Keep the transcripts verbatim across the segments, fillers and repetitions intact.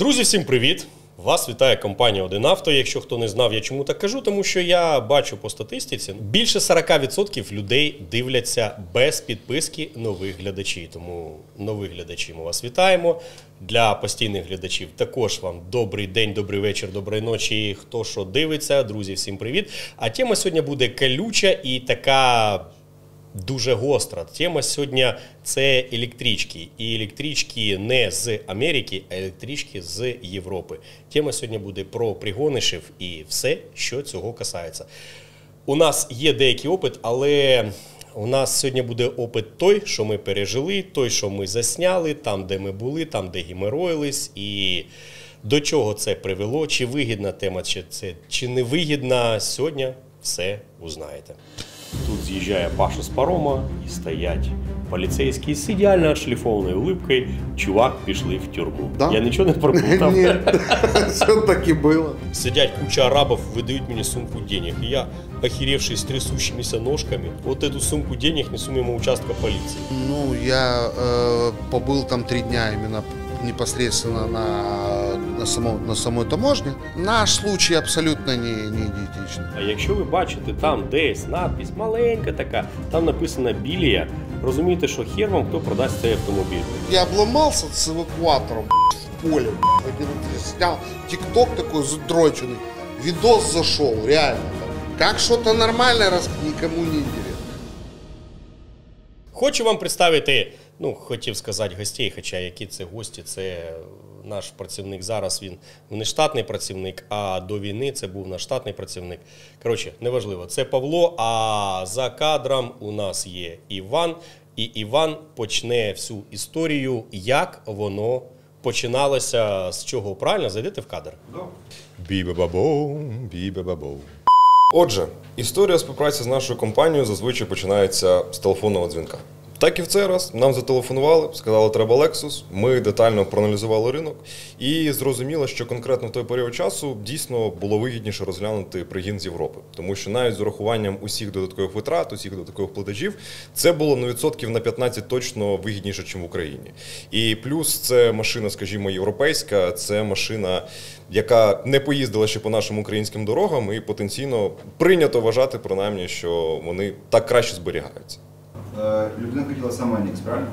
Друзі, всім привіт! Вас вітає компанія один авто. Якщо хто не знав, я чому так кажу, тому що я бачу по статистиці, більше сорок відсотків людей дивляться без підписки нових глядачів. Тому нових глядачів ми вас вітаємо. Для постійних глядачів також вам добрий день, добрий вечір, доброї ночі. Хто що дивиться, друзі, всім привіт. А тема сьогодні буде колюча і така дуже гостра. Тема сьогодні – це електрички. І електрички не з Америки, а електрички з Європи. Тема сьогодні буде про пригонишів і все, що цього касається. У нас є деякий опит, але у нас сьогодні буде опит той, що ми пережили, той, що ми засняли, там, де ми були, там, де геморроїлись, і до чого це привело, чи вигідна тема, чи, це, чи не вигідна, сьогодні все узнаєте. Тут з'їжджає Паша з парома і стоять поліцейські з ідеально отшліфованою улыбкою. Чувак, пішли в тюрму. Да? Я нічого не пропутав. Ні, все так і було. Сидять куча арабов, выдают мне сумку денег. И я, охеревший с трясущимися ножками, вот эту сумку денег несу мимо участка полиции. Ну, я э, побыл там три дня именно непосредственно на, на, само, на самой таможне. Наш случай абсолютно не, не идентичный. А якщо ви бачите там десь надпись маленька така, там написано «Білія», розумієте, що хер вам хто продасть цей автомобіль. Я обломался с эвакуатором в поле. Один снял тикток такой задроченный. Видос зашел, реально. Как что-то нормальное, раз никому не интересно. Хочу вам представити, ну, хотів сказати гостей, хоча які це гості, це наш працівник зараз, він не штатний працівник, а до війни це був наш штатний працівник. Коротше, неважливо, це Павло, а за кадром у нас є Іван, і Іван почне всю історію, як воно починалося, з чого, правильно? Зайдете в кадр? Бі-ба-ба-боу, бі-ба-ба-боу. Отже, історія співпраці з нашою компанією зазвичай починається з телефонного дзвінка. Так і в цей раз нам зателефонували, сказали, треба Lexus, ми детально проаналізували ринок і зрозуміли, що конкретно в той період часу дійсно було вигідніше розглянути пригін з Європи. Тому що навіть з урахуванням усіх додаткових витрат, усіх додаткових платежів, це було на відсотків на п'ятнадцять точно вигідніше, ніж в Україні. І плюс це машина, скажімо, європейська, це машина, яка не поїздила ще по нашим українським дорогам і потенційно прийнято вважати, принаймні, що вони так краще зберігаються. Людина хотіла сама Нікс, правильно?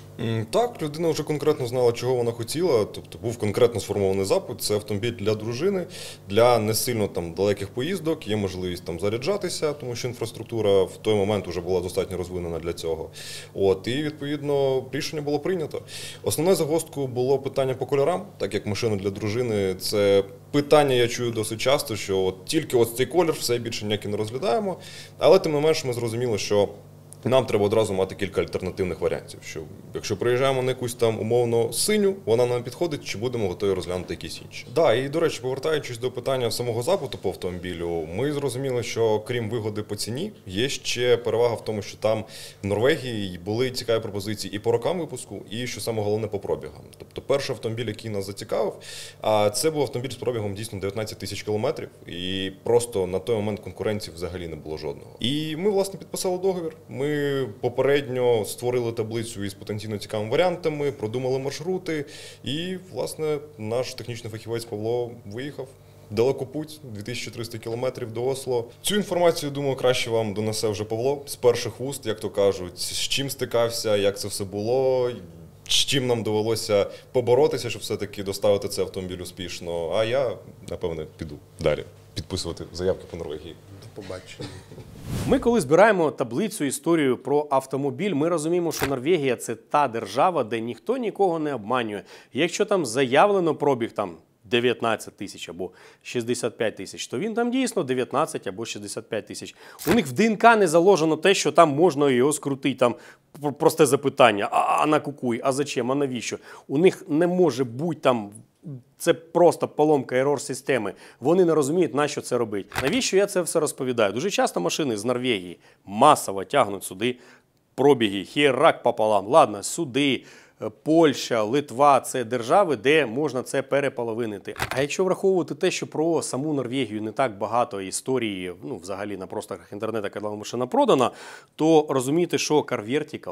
Так, людина вже конкретно знала, чого вона хотіла, тобто був конкретно сформований запит, це автомобіль для дружини, для не сильно там далеких поїздок, є можливість там заряджатися, тому що інфраструктура в той момент вже була достатньо розвинена для цього. От, і відповідно рішення було прийнято. Основною загвоздкою було питання по кольорам, так як машина для дружини, це питання я чую досить часто, що от тільки ось цей колір, все більше ніякий не розглядаємо, але тим не менш ми зрозуміли, що нам треба одразу мати кілька альтернативних варіантів, що якщо приїжджаємо на якусь там умовно синю, вона нам підходить, чи будемо готові розглянути якісь інші. Да, і, до речі, повертаючись до питання самого запиту по автомобілю, ми зрозуміли, що крім вигоди по ціні, є ще перевага в тому, що там в Норвегії були цікаві пропозиції і по рокам випуску, і, що саме головне, по пробігам. Тобто перший автомобіль, який нас зацікавив, це був автомобіль з пробігом дійсно дев'ятнадцять тисяч кілометрів, і просто на той момент конкуренції взагалі не було жодного. І ми, власне, підписали договір. Ми Ми попередньо створили таблицю із потенційно цікавими варіантами, продумали маршрути і, власне, наш технічний фахівець Павло виїхав. Далекопуть, дві тисячі триста кілометрів до Осло. Цю інформацію, думаю, краще вам донесе вже Павло з перших вуст, як то кажуть, з чим стикався, як це все було, з чим нам довелося поборотися, щоб все-таки доставити цей автомобіль успішно. А я, напевне, піду далі підписувати заявки по Норвегії. Побачимо. Ми коли збираємо таблицю, історію про автомобіль, ми розуміємо, що Норвегія – це та держава, де ніхто нікого не обманює. Якщо там заявлено пробіг там дев'ятнадцять тисяч або шістдесят п'ять тисяч, то він там дійсно дев'ятнадцять або шістдесят п'ять тисяч. У них в ДНК не заложено те, що там можна його скрутити, там просте запитання, а, а на кукуй, а зачем, а навіщо? У них не може бути там... Це просто поломка ерор-системи. Вони не розуміють, на що це робити. Навіщо я це все розповідаю? Дуже часто машини з Норвегії масово тягнуть сюди пробіги, херак пополам. Ладно, сюди, Польща, Литва – це держави, де можна це переполовинити. А якщо враховувати те, що про саму Норвегію не так багато історії, ну, взагалі на просторах інтернету, коли машина продана, то розумієте, що Car Vertical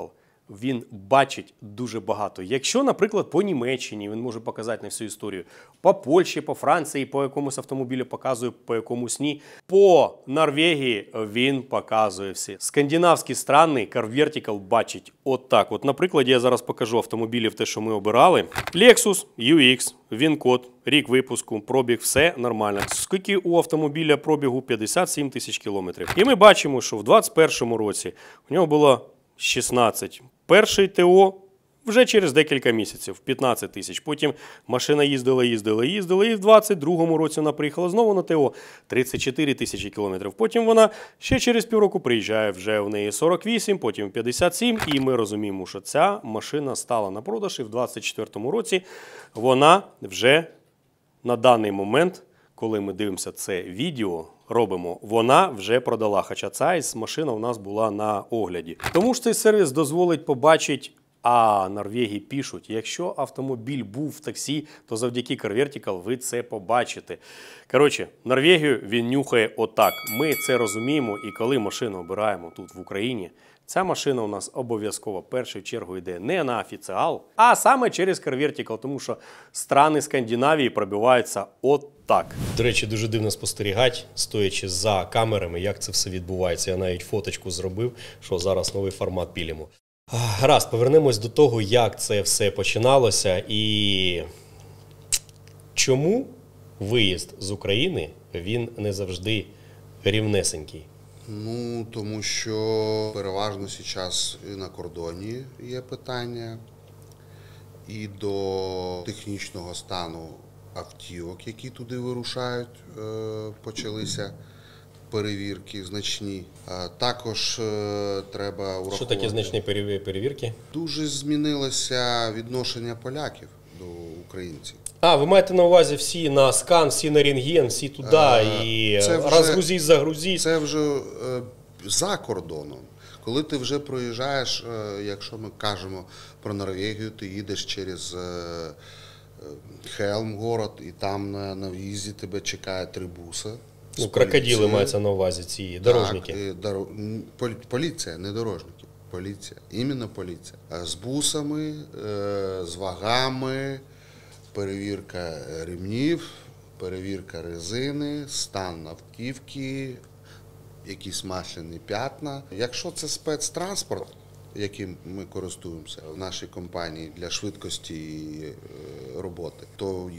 він бачить дуже багато. Якщо, наприклад, по Німеччині він може показати на всю історію, по Польщі, по Франції, по якомусь автомобілю показує, по якомусь ні, по Норвегії він показує всі. Скандинавські страни Car Vertical бачить отак. От, наприклад, я зараз покажу автомобілів, те, що ми обирали. Lexus ю ікс, він-код, рік випуску, пробіг, все нормально. Скільки у автомобіля пробігу? п'ятдесят сім тисяч кілометрів. І ми бачимо, що в двадцять першому році у нього було шістнадцять. Перший ТО вже через декілька місяців, п'ятнадцять тисяч. Потім машина їздила, їздила, їздила, і в двадцять другому році вона приїхала знову на ТО, тридцять чотири тисячі кілометрів. Потім вона ще через півроку приїжджає, вже в неї сорок вісім, потім п'ятдесят сім. І ми розуміємо, що ця машина стала на продаж, і в двадцять четвертому році вона вже на даний момент, коли ми дивимося це відео, робимо, вона вже продала, хоча ця машина у нас була на огляді. Тому що цей сервіс дозволить побачити, а Норвегії пишуть, якщо автомобіль був в таксі, то завдяки Car Vertical ви це побачите. Коротше, Норвегію він нюхає отак. Ми це розуміємо, і коли машину обираємо тут в Україні, ця машина у нас обов'язково в першу чергу йде не на офіціал, а саме через Car Vertical, тому що страни Скандинавії пробиваються отак. До речі, дуже дивно спостерігати, стоячи за камерами, як це все відбувається. Я навіть фоточку зробив, що зараз новий формат пілимо. Гаразд, повернемось до того, як це все починалося і чому виїзд з України, він не завжди рівнесенький. Ну, тому що переважно зараз і на кордоні є питання, і до технічного стану автівок, які туди вирушають, почалися перевірки значні. Також треба враховувати... Що таке значні перевірки? Дуже змінилося відношення поляків до українців. А, ви маєте на увазі всі на скан, всі на рентген, всі туди, а, і розгрузіть, загрузіть. Це вже е, за кордоном. Коли ти вже проїжджаєш, е, якщо ми кажемо про Норвегію, ти їдеш через е, Хелм город, і там на, на в'їзді тебе чекає три буси. Ну, крокодили мається на увазі, ці дорожники. Так, дор... поліція, не дорожники, поліція, іменно поліція. З бусами, е, з вагами, перевірка ремнів, перевірка резини, стан автівки, якісь масляні п'ятна. Якщо це спецтранспорт, яким ми користуємося в нашій компанії для швидкості роботи, то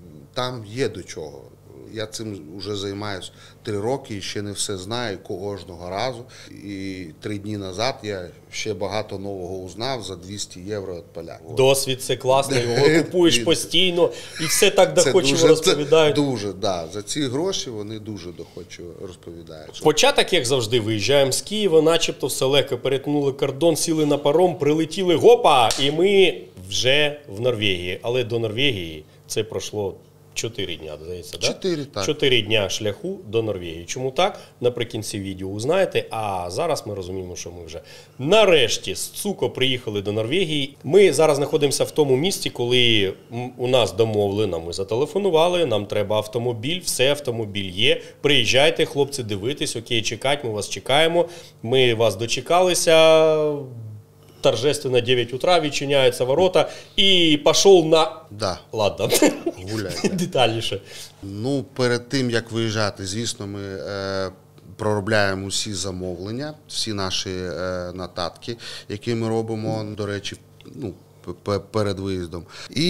там є до чого. Я цим вже займаюся три роки і ще не все знаю кожного разу. І три дні назад я ще багато нового узнав за двісті євро від поляків. Досвід – це класно, його купуєш постійно і все так доходчиво розповідають. Це дуже, да, за ці гроші вони дуже доходчиво розповідають. Початок, як завжди, виїжджаємо з Києва, начебто все легко, перетнули кордон, сіли на паром, прилетіли, гопа, і ми вже в Норвегії. Але до Норвегії це пройшло Чотири дня, здається, Чотири, так? Чотири дня шляху до Норвегії. Чому так? Наприкінці відео узнаєте. А зараз ми розуміємо, що ми вже нарешті з Цуко приїхали до Норвегії. Ми зараз знаходимося в тому місці, коли у нас домовлено, ми зателефонували, нам треба автомобіль, все, автомобіль є. Приїжджайте, хлопці, дивитесь, окей, чекати, ми вас чекаємо. Ми вас дочекалися. Торжественно девять утра відчиняються ворота і пішов на... Да. Ладно, гуляйте. Детальніше. Ну, перед тим, як виїжджати, звісно, ми е, проробляємо усі замовлення, всі наші е, нотатки, які ми робимо, до речі, ну, перед виїздом. І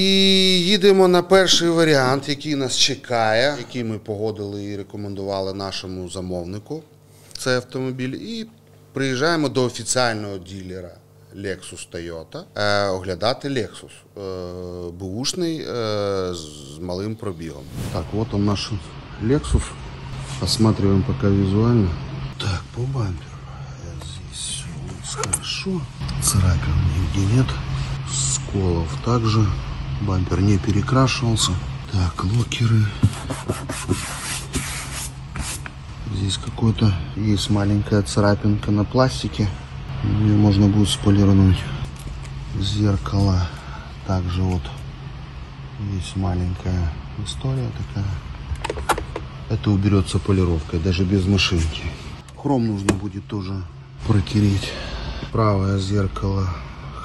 їдемо на перший варіант, який нас чекає, який ми погодили і рекомендували нашому замовнику, це автомобіль, і приїжджаємо до офіціального дилера Lexus Toyota, е, оглядати Lexus, е, бушний, е, з малим пробігом. Так, вот он наш Lexus. Посматриваем пока визуально. Так, по бамперу. Здесь все хорошо. Царапин нигде нет. Сколов также. Бампер не перекрашивался. Так, локеры. Здесь какой-то есть маленькая царапинка на пластике. Ее можно будет сполирнуть. Зеркало. Также вот есть маленькая история такая. Это уберется полировкой, даже без машинки. Хром нужно будет тоже протереть. Правое зеркало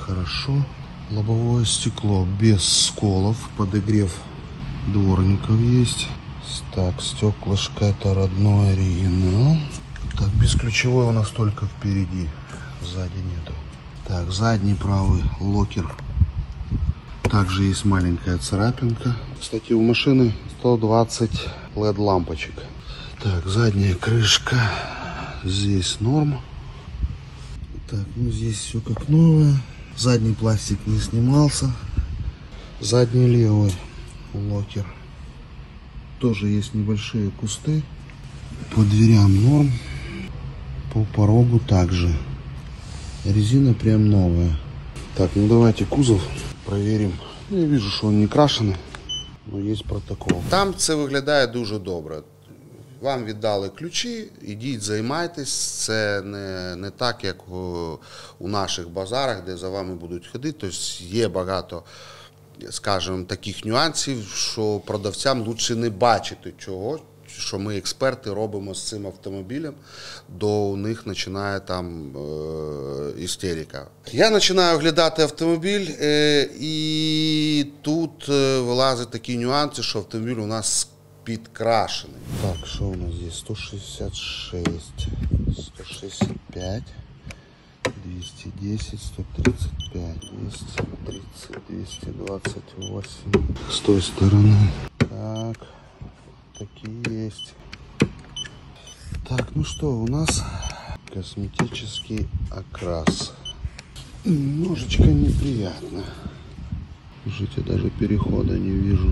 хорошо. Лобовое стекло без сколов, подогрев дворников есть. Так, стеклышко это родной оригинал. Так, бесключевой у нас только впереди, сзади нету. Так, задний правый локер. Также есть маленькая царапинка. Кстати, у машины сто двадцать эл и ди лампочек. Так, задняя крышка. Здесь норм. Так, ну здесь все как новое. Задний пластик не снимался. Задний левый локер. Тоже есть небольшие кусты. По дверям норм. По порогу также. Резина прям новая. Так, ну давайте кузов проверим. Я вижу, що він не крашений, але є протокол. Там це виглядає дуже добре. Вам віддали ключі, ідіть, займайтесь. Це не, не так, як у, у наших базарах, де за вами будуть ходити. Тобто є багато, скажімо, таких нюансів, що продавцям краще не бачити чого, що ми, експерти, робимо з цим автомобілем, до у них починає там е, істерика. Я починаю оглядати автомобіль, е, і тут е, вилазять такі нюанси, що автомобіль у нас підкрашений. Так, що у нас здесь? сто шістдесят шість, сто шістдесят п'ять, двісті десять, сто тридцять п'ять, двісті тридцять, двісті двадцять вісім. З тої сторони. Так. Такие есть. Так, ну что, у нас косметический окрас. Немножечко неприятно. Слушайте, даже перехода не вижу.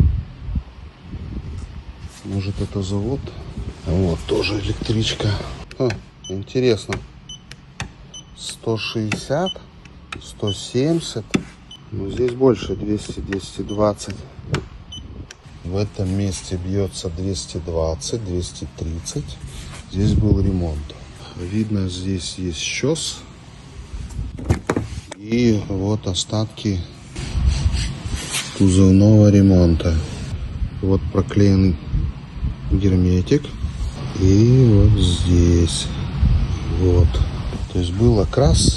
Может, это завод? А вот тоже электричка. А, интересно. сто шестьдесят, сто семьдесят. Ну, здесь больше, двести, двести двадцать. В этом месте бьется двести двадцать, двести тридцать. Здесь был ремонт. Видно, здесь есть щёс. И вот остатки кузовного ремонта. Вот проклеен герметик. И вот здесь. Вот. То есть был окрас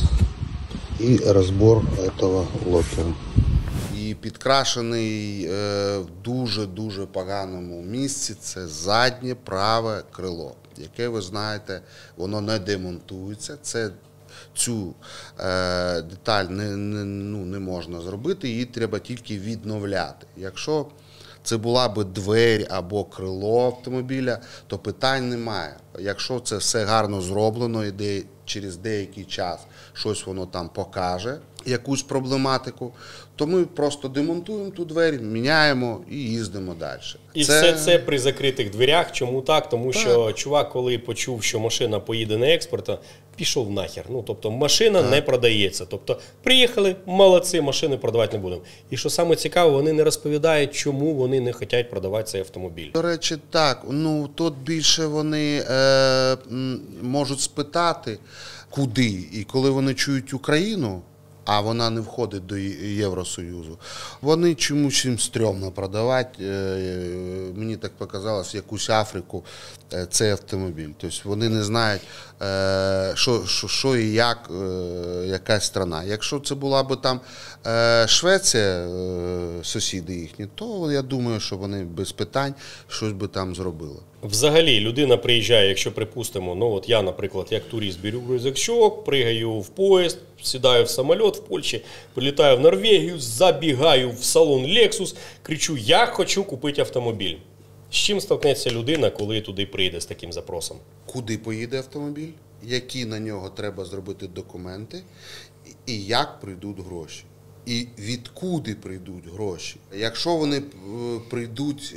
и разбор этого локера. І підкрашений е, в дуже-дуже поганому місці – це заднє праве крило, яке, ви знаєте, воно не демонтується. Це, цю е, деталь не, не, ну, не можна зробити, її треба тільки відновляти. Якщо це була б двері або крило автомобіля, то питань немає. Якщо це все гарно зроблено і де, через деякий час щось воно там покаже, якусь проблематику, то ми просто демонтуємо ту двері, міняємо і їздимо далі. І це... все це при закритих дверях. Чому так? Тому так. що чувак, коли почув, що машина поїде на експорт, пішов нахер. Ну, тобто машина так. не продається. Тобто приїхали, молодці, машини продавати не будемо. І що саме цікаво, вони не розповідають, чому вони не хочуть продавати цей автомобіль. До речі, так. Ну, тут більше вони е, можуть спитати, куди. І коли вони чують Україну, а вона не входить до Євросоюзу, вони чомусь їм стрьомно продавати, мені так показалось, якусь Африку цей автомобіль. Тобто вони не знають, що, що, що і як, якась страна. Якщо це була б там Швеція, сусіди їхні, то я думаю, що вони без питань щось би там зробили. Взагалі, людина приїжджає, якщо припустимо, ну от я, наприклад, як турист беру рюкзачок, пригаю в поїзд, сідаю в самоліт в Польщі, прилітаю в Норвегію, забігаю в салон Lexus, кричу: я хочу купити автомобіль. З чим стикнеться людина, коли туди прийде з таким запросом? Куди поїде автомобіль, які на нього треба зробити документи і як прийдуть гроші. І відкуди прийдуть гроші. Якщо вони прийдуть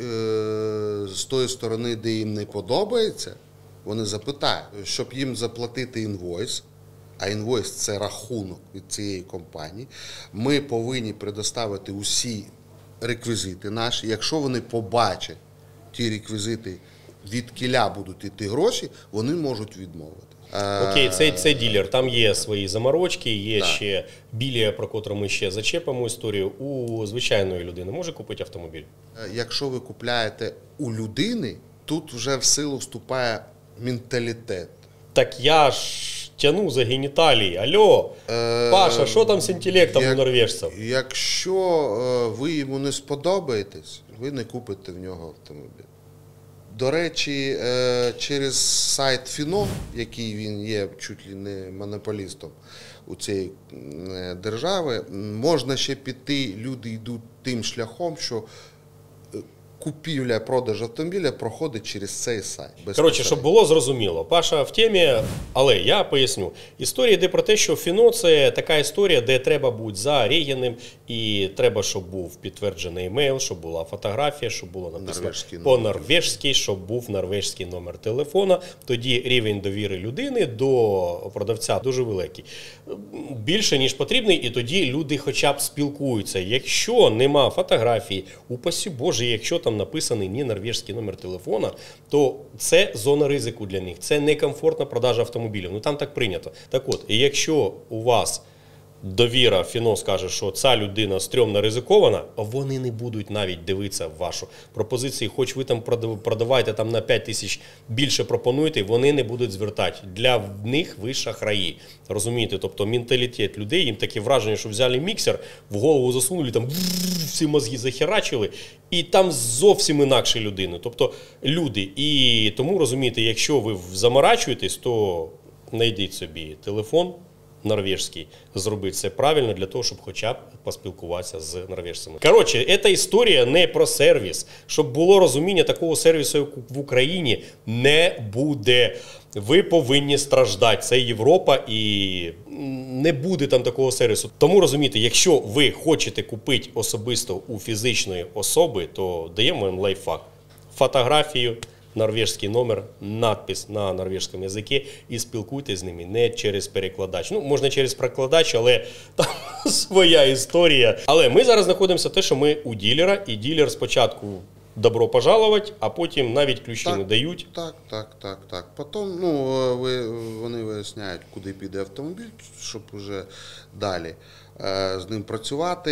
з тої сторони, де їм не подобається, вони запитають, щоб їм заплатити інвойс, а інвойс – це рахунок від цієї компанії, ми повинні предоставити усі реквізити наші. Якщо вони побачать ті реквізити, від кіля будуть йти гроші, вони можуть відмовити. Окей, це, це ділер, там є свої заморочки, є так. ще білія, про котру ми ще зачепимо історію. У звичайної людини може купити автомобіль? Якщо ви купляєте у людини, тут вже в силу вступає менталітет. Так я ж тяну за геніталії. Алло, Е, Паша, що там з інтелектом як- у норвежців? Якщо е, ви йому не сподобаєтесь, ви не купите в нього автомобіль. До речі, е, через сайт Фіно, який він є чуть ли не монополістом у цієї е, держави, можна ще піти, люди йдуть тим шляхом, що е, купівля, продаж автомобіля проходить через цей сайт. Коротше, щоб було зрозуміло, Паша в темі, але я поясню. Історія йде про те, що Фіно – це така історія, де треба бути зарегеним, і треба, щоб був підтверджений емейл, щоб була фотографія, щоб було написано Норвезький по-норвежськи, щоб був норвежський номер телефона. Тоді рівень довіри людини до продавця дуже великий. Більше, ніж потрібний, і тоді люди хоча б спілкуються. Якщо нема фотографії, упасі Боже, якщо там написаний не норвежський номер телефона, то це зона ризику для них. Це некомфортна продажа автомобілів. Ну там так прийнято. Так от, і якщо у вас довіра, Фіно скаже, що ця людина стрьомно ризикована, вони не будуть навіть дивитися в вашу пропозицію. Хоч ви там продавайте там на п'ять тисяч більше пропонуєте, вони не будуть звертати. Для них ви шахраї. Розумієте? Тобто менталітет людей, їм таке враження, що взяли міксер, в голову засунули, там всі мозги захерачили, і там зовсім інакші людини. Тобто люди. І тому, розумієте, якщо ви заморачуєтесь, то знайдіть собі телефон норвежський, зробити це правильно для того, щоб хоча б поспілкуватися з норвежцями. Коротше, ця історія не про сервіс. Щоб було розуміння, такого сервісу як в Україні не буде. Ви повинні страждати. Це Європа і не буде там такого сервісу. Тому розумієте, якщо ви хочете купити особисто у фізичної особи, то даємо вам лайфхак. Фотографію, норвежський номер, надпис на норвежському язикі і спілкуйтесь з ними не через перекладач. Ну, можна через перекладач, але там своя історія. Але ми зараз знаходимося те, що ми у ділера, і ділер спочатку добро пожаловать, а потім навіть ключі Так, не дають. Так, так, так, так. Потім ну, ви, вони виясняють, куди піде автомобіль, щоб вже далі е, з ним працювати,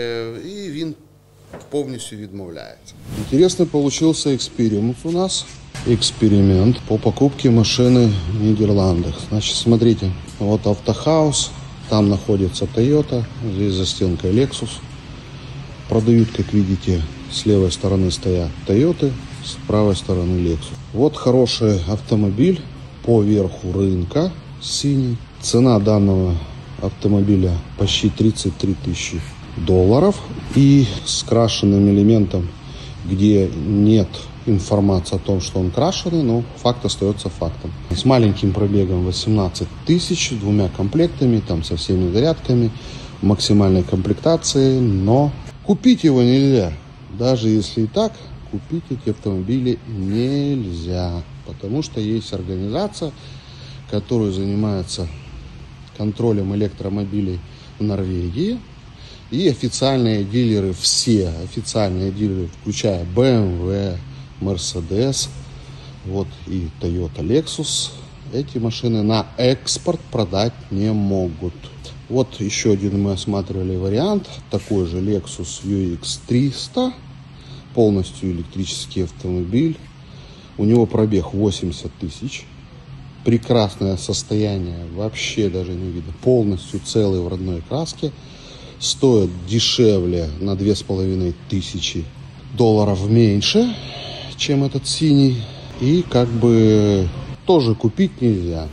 і він повністю відмовляється. Интересный получился эксперимент у нас. Эксперимент по покупке машины в Нидерландах. Значит, смотрите, вот автохаус, там находится Toyota, здесь за стенкой Lexus. Продают, как видите, с левой стороны стоят Toyota, с правой стороны Lexus. Вот хороший автомобиль по верху рынка, синий. Цена данного автомобиля почти тридцать три тысячи долларов. И с крашенным элементом, где нет информации о том, что он крашеный, но факт остается фактом. С маленьким пробегом восемнадцать тысяч, двумя комплектами, там со всеми зарядками, максимальной комплектации, но купить его нельзя. Даже если и так, купить эти автомобили нельзя, потому что есть организация, которая занимается контролем электромобилей в Норвегии. И официальные дилеры, все официальные дилеры, включая бэ эм вэ, Mercedes, вот и Toyota, Lexus, эти машины на экспорт продать не могут. Вот еще один мы осматривали вариант, такой же Lexus ю икс триста, полностью электрический автомобиль. У него пробег восемьдесят тысяч. Прекрасное состояние, вообще даже не видно. Полностью целый в родной краске. Стоит дешевле на две с половиной тысячи долларов меньше, чем этот синий. И как бы тоже купить нельзя.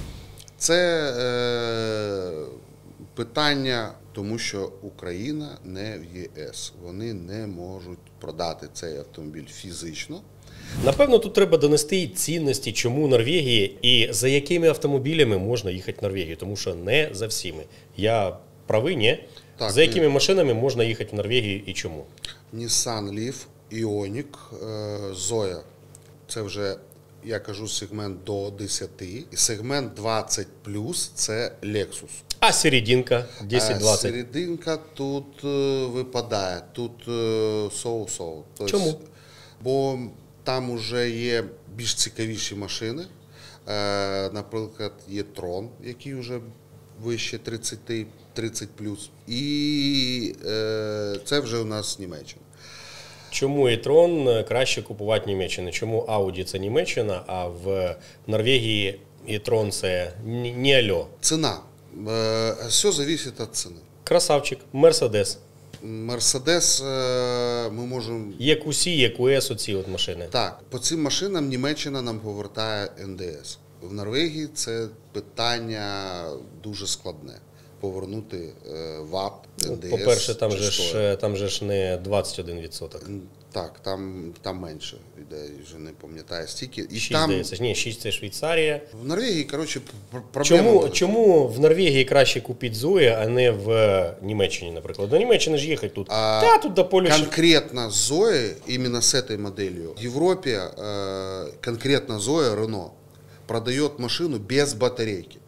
Це е, питання, тому що Україна не в є ес. Вони не можуть продати цей автомобіль фізично. Напевно, тут треба донести і цінності, чому Норвегії і за якими автомобілями можна їхати в Норвегію, тому що не за всіми. Я правий, ні? Так, за якими ні. машинами можна їхати в Норвегію і чому? Nissan Leaf, Ioniq, Zoe. Це вже, я кажу, сегмент до десяти. І сегмент двадцять плюс – це Lexus. А серединка десять двадцять? Серединка тут е, випадає, тут е, соу-соу. Тобто, Чому? Бо там вже є більш цікавіші машини. Е, наприклад, є Tron, який вже вище тридцять, тридцять плюс. І е, це вже у нас Німеччина. Чому e-tron краще купувати в Німеччині? Чому Audi – це Німеччина, а в Норвегії і Трон це ні, ні альо. Цена. Э, Все зависит от цены. Красавчик, Мерседес. Мерседес е, ми можемо. Є Q C, є Q S, оці от машини. Так, по цим машинам Німеччина нам повертає ен де ес. В Норвегії це питання дуже складне. Повернути е, ВАП, ен де ес. По-перше, там же, чи ж, там же ж не двадцять один відсоток. Так, там, там менше, йде, вже не пам'ятаю стільки. І шість, там, здається. Ні, шість це Швейцарія. в Норвегії, коротше, пр- проблема. Чому, велика. чому в Норвегії краще купити Зоя, а не в Німеччині, наприклад? До Німеччини ж їхати тут. А Та тут до Польщі. Конкретно Zoe, именно с этой моделью, в Европе э, конкретно Zoe, Renault, продает машину без батарейки.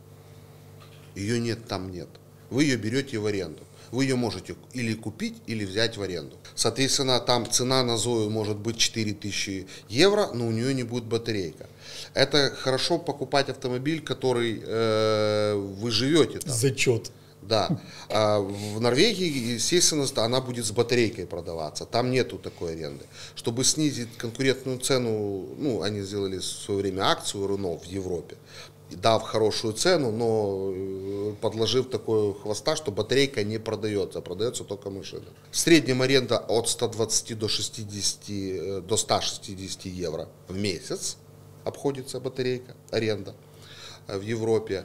Ее нет, там нет. Вы ее берете в аренду. Вы ее можете или купить, или взять в аренду. Соответственно, там цена на Зою может быть четыре тысячи евро, но у нее не будет батарейка. Это хорошо покупать автомобиль, который э, вы живете там. Зачет. Да. А в Норвегии, естественно, она будет с батарейкой продаваться. Там нету такой аренды. Чтобы снизить конкурентную цену, ну, они сделали в свое время акцию Renault в Европе, дав хорошую цену, но подложив такой хвоста, что батарейка не продается, продается только машина. В среднем аренда от ста двадцати до шестидесяти, до ста шестидесяти евро в месяц обходится батарейка, аренда в Европе.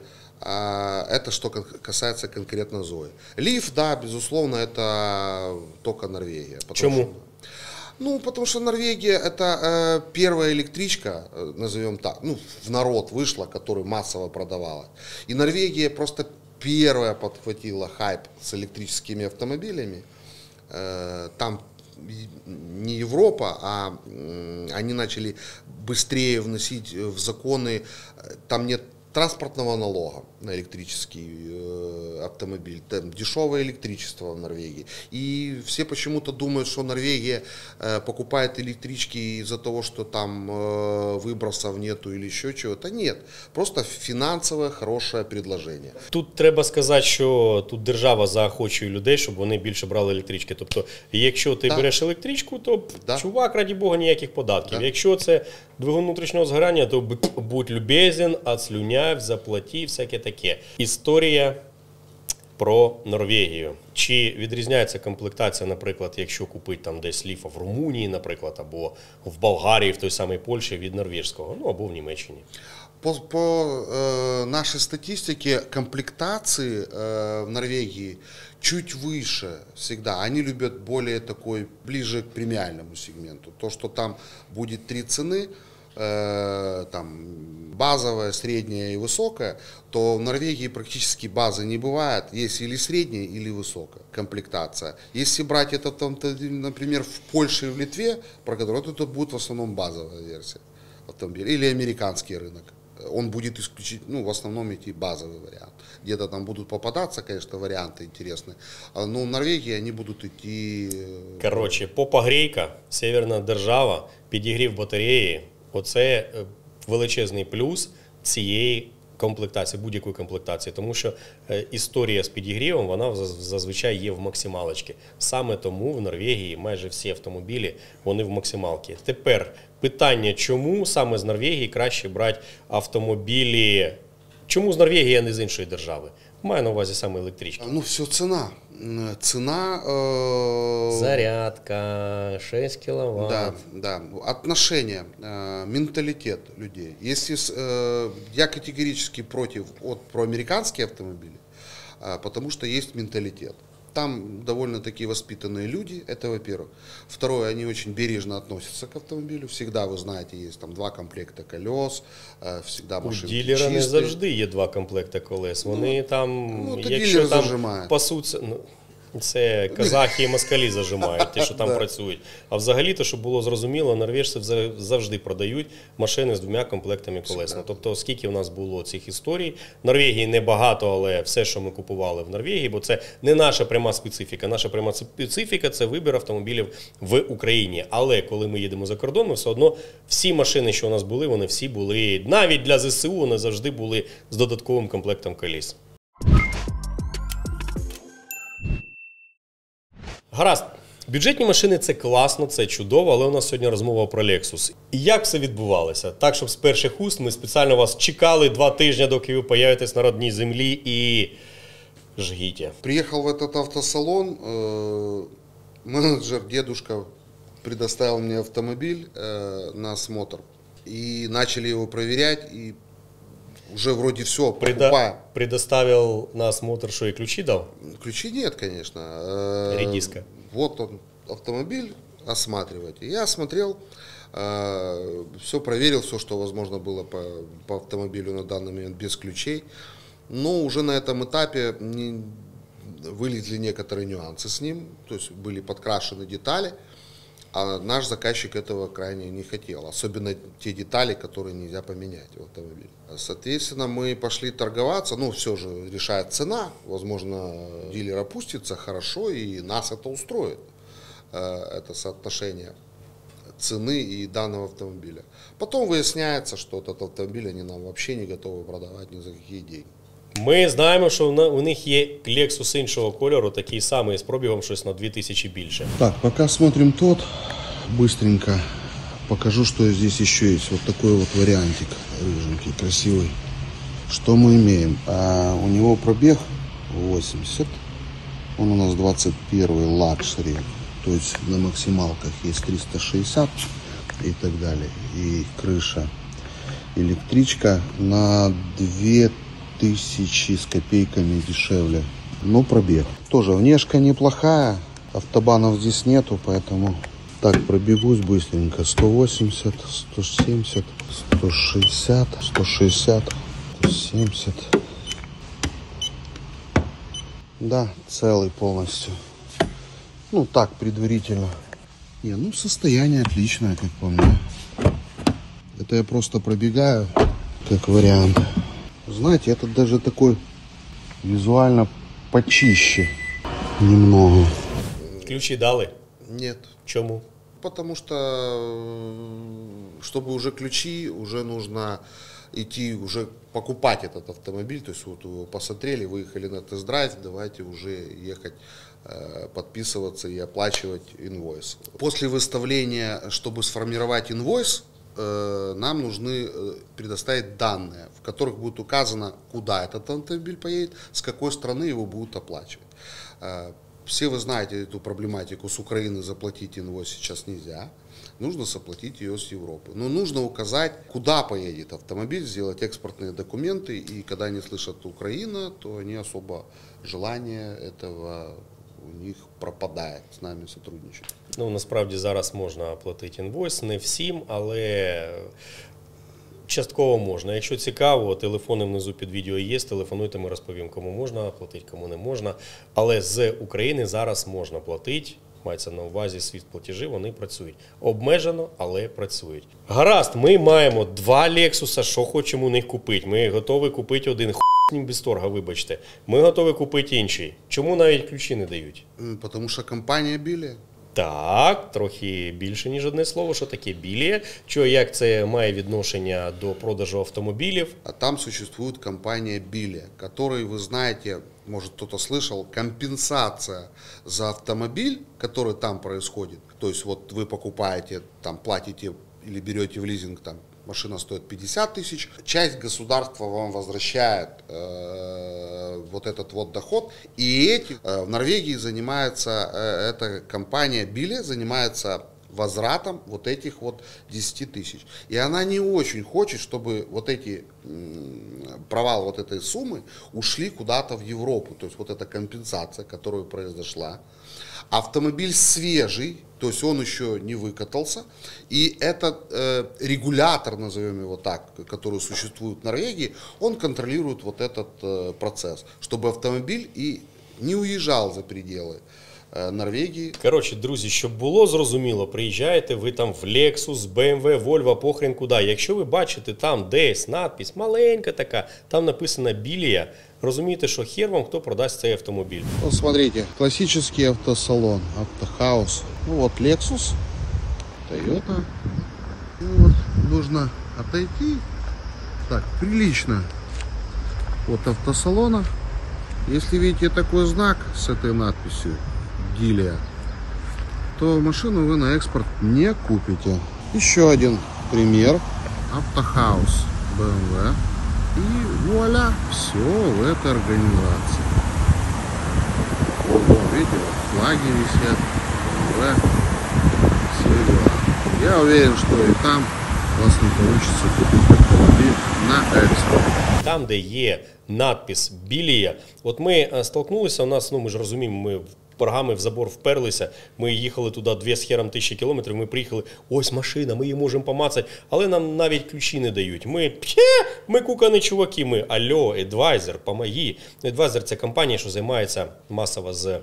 Это что касается конкретно Zoe. Лиф, да, безусловно, это только Норвегия. Почему? Что, ну, потому что Норвегия это э, первая электричка, э, назовем так, ну, в народ вышла, которую массово продавала. И Норвегия просто первая подхватила хайп с электрическими автомобилями. Э, там не Европа, а э, они начали быстрее вносить в законы, там нет транспортного налога на электрический э, автомобиль, там дешевое электричество в Норвегии. И все почему-то думают, что Норвегия э, покупает электрички из-за того, что там э, выбросов нету или еще чего-то. Нет, просто фінансове хороше предложення. Тут треба сказати, що тут держава заохочує людей, щоб вони більше брали електрички. Тобто, якщо ти Да. береш електричку, то Да. чувак, раді Бога, ніяких податків. Да. Якщо це двигун внутрішнього згорання, то будь любезен, отслюнявь, заплати, всяке таке. Історія про Норвегію. Чи відрізняється комплектація, наприклад, якщо купити там десь ліфа в Румунії, наприклад, або в Болгарії, в той самій Польщі від норвежського, ну або в Німеччині? По, по э, нашей статистике комплектации э, в Норвегии чуть выше всегда. Они любят более такой, ближе к премиальному сегменту. То, что там будет три цены, э, там базовая, средняя и высокая, то в Норвегии практически базы не бывает. Есть или средняя, или высокая комплектация. Если брать это, там, например, в Польше и в Литве, про которые то это будет в основном базовая версия автомобиля, или американский рынок. Он будет исключительно, ну, в основном идти базовый вариант. Где-то там будут попадаться, конечно, варианты интересные, но в Норвегии они будут идти... Коротше, попа-грейка, северна держава, підігрів батареї – оце величезний плюс цієї комплектації, будь-якої комплектації. Тому що історія з підігрівом, вона зазвичай є в максималочці. Саме тому в Норвегії майже всі автомобілі, вони в максималці. Тепер питання, чому саме з Норвегії краще брати автомобілі, чому з Норвегії, а не з іншої держави? Маю на увазі саме електрички. Ну, все цена. Цена... Э... Зарядка, шесть киловатт. Да, да. Отношение, э, менталитет людей. Если э, я категорически против от, про американские автомобили, э, потому что есть менталитет. Там довольно-таки воспитанные люди, это во-первых. Второе, они очень бережно относятся к автомобилю. Всегда, вы знаете, есть там два комплекта колес, всегда машинки чисті. У ділера не чисті. завжди є два комплекти колес. Вони ну, там, ну, то якщо ділер там зажимає. пасуться, ну, це казахи і москалі зажимають, ті, що там Да. працюють. А взагалі-то, щоб було зрозуміло, норвежці завжди продають машини з двома комплектами колес. Ну, тобто, оскільки в нас було цих історій, в Норвегії небагато, але все, що ми купували в Норвегії, бо це не наша пряма специфіка. Наша пряма специфіка – це вибір автомобілів в Україні. Але коли ми їдемо за кордон, ми все одно всі машини, що у нас були, вони всі були, навіть для зе се у, вони завжди були з додатковим комплектом коліс. Гаразд. Бюджетні машини – це класно, це чудово, але у нас сьогодні розмова про Lexus. І як все відбувалося? Так, щоб з перших уст ми спеціально вас чекали два тижні, доки ви появитесь на родній землі і жгіть. Приехал в этот автосалон, э, менеджер, дедушка, предоставил мне автомобиль э, на осмотр. И начали его проверять, и уже вроде все, покупаю. Прида... Предоставил на осмотр, что и ключи дал? Ключи нет, конечно. Э, Редиска. Вот он, автомобиль, осматривайте. Я осмотрел, э, все проверил, все, что возможно было по, по автомобилю на данный момент без ключей. Но уже на этом этапе не, вылезли некоторые нюансы с ним, то есть были подкрашены детали, а наш заказчик этого крайне не хотел, особенно те детали, которые нельзя поменять в автомобиле. Соответственно, мы пошли торговаться, ну все же решает цена, возможно, дилер опустится хорошо, и нас это устроит, это соотношение цены и данного автомобиля. Потом выясняется, что этот автомобиль они нам вообще не готовы продавать ни за какие деньги. Ми знаємо, що у них є Lexus іншого кольору, такий самий з пробігом щось на дві тисячі більше. Так, пока смотрим тот, быстренько покажу, что здесь еще есть. Вот такой вот вариантик рыженький, красивый. Что мы имеем? А, у него пробег восемьдесят, он у нас двадцать первый лакшери, то есть на максималках есть триста шестьдесят и так далее. И крыша электричка на две тысячи с копейками дешевле. Но пробег. Тоже внешка неплохая. Автобанов здесь нету, поэтому так пробегусь быстренько. сто восемьдесят, сто семьдесят, сто шестьдесят, сто шестьдесят, сто семьдесят. Да, целый полностью. Ну так, предварительно. Не, ну состояние отличное, как по мне. Это я просто пробегаю, как вариант. Знаете, это даже такой визуально почище немного. Ключі дали? Нет. Чому? Потому что, чтобы уже ключи, уже нужно идти, уже покупать этот автомобиль. То есть вот вы посмотрели, выехали на тест-драйв, давайте уже ехать, подписываться и оплачивать инвойс. После выставления, чтобы сформировать инвойс, нам нужны предоставить данные, в которых будет указано, куда этот автомобиль поедет, с какой страны его будут оплачивать. Все вы знаете эту проблематику, с Украины заплатить инвойс сейчас нельзя, нужно заплатить ее с Европы. Но нужно указать, куда поедет автомобиль, сделать экспортные документы, и когда они слышат Украина, то они особо желания этого у них пропадає з нами сотрудничати. Ну, насправді зараз можна оплатити інвойс, не всім, але частково можна. Якщо цікаво, телефони внизу під відео є, телефонуйте, ми розповім, кому можна оплатити, кому не можна. Але з України зараз можна платити, мається на увазі світ-платежі, вони працюють. Обмежено, але працюють. Гаразд, ми маємо два Lexus, що хочемо у них купити. Ми готові купити один. Без торга, вибачте. Ми готові купити інший. Чому навіть ключі не дають? Тому що компанія Білія. Так, трохи більше, ніж одне слово, що таке Білія. Що, як це має відношення до продажу автомобілів? А там существует компания Білія, которой, вы знаете, может кто-то слышал, компенсация за автомобиль, который там происходит. То есть вот вы покупаете, там платите или берете в лизинг, там машина стоит пятьдесят тысяч, часть государства вам возвращает э, вот этот вот доход, и эти, э, в Норвегии занимается, э, эта компания Білія занимается возвратом вот этих вот десяти тысяч. И она не очень хочет, чтобы вот эти, провал вот этой суммы ушли куда-то в Европу, то есть вот эта компенсация, которая произошла. Автомобиль свежий, то есть он еще не выкатался, и этот э, регулятор, назовем его так, который существует в Норвегии, он контролирует вот этот э, процесс, чтобы автомобиль и не уезжал за пределы э, Норвегии. Коротше, друзі, щоб було зрозуміло, приїжджаєте ви там в Lexus, бе ем ве, Volvo, похрен куди. Якщо ви бачите там десь надпись, маленька така, там написано Білія, розумієте, що хер вам хто продасть цей автомобіль. Вот смотрите, классический автосалон, автохаус. Ну вот Lexus, Toyota. И вот нужно отойти так прилично от автосалона. Если видите такой знак с этой надписью Білія, то машину вы на экспорт не купите. Еще один пример. Автохаус бэ эм вэ. И вуаля, все в этой организации. Вот, видите, флаги висят, бэ эм вэ, все дела. Я уверен, что и там у вас не получится купить автомобиль на экспорт. Там, де є надпис «Білія», от ми е, столкнулися, у нас, ну ми ж розуміємо, ми прогами в забор вперлися, ми їхали туди дві з хером тисячі кілометрів, ми приїхали, ось машина, ми її можемо помацати, але нам навіть ключі не дають. Ми, п'є, ми кукані чуваки, ми, алло, Advisor, помоги. Advisor – це компанія, що займається масово з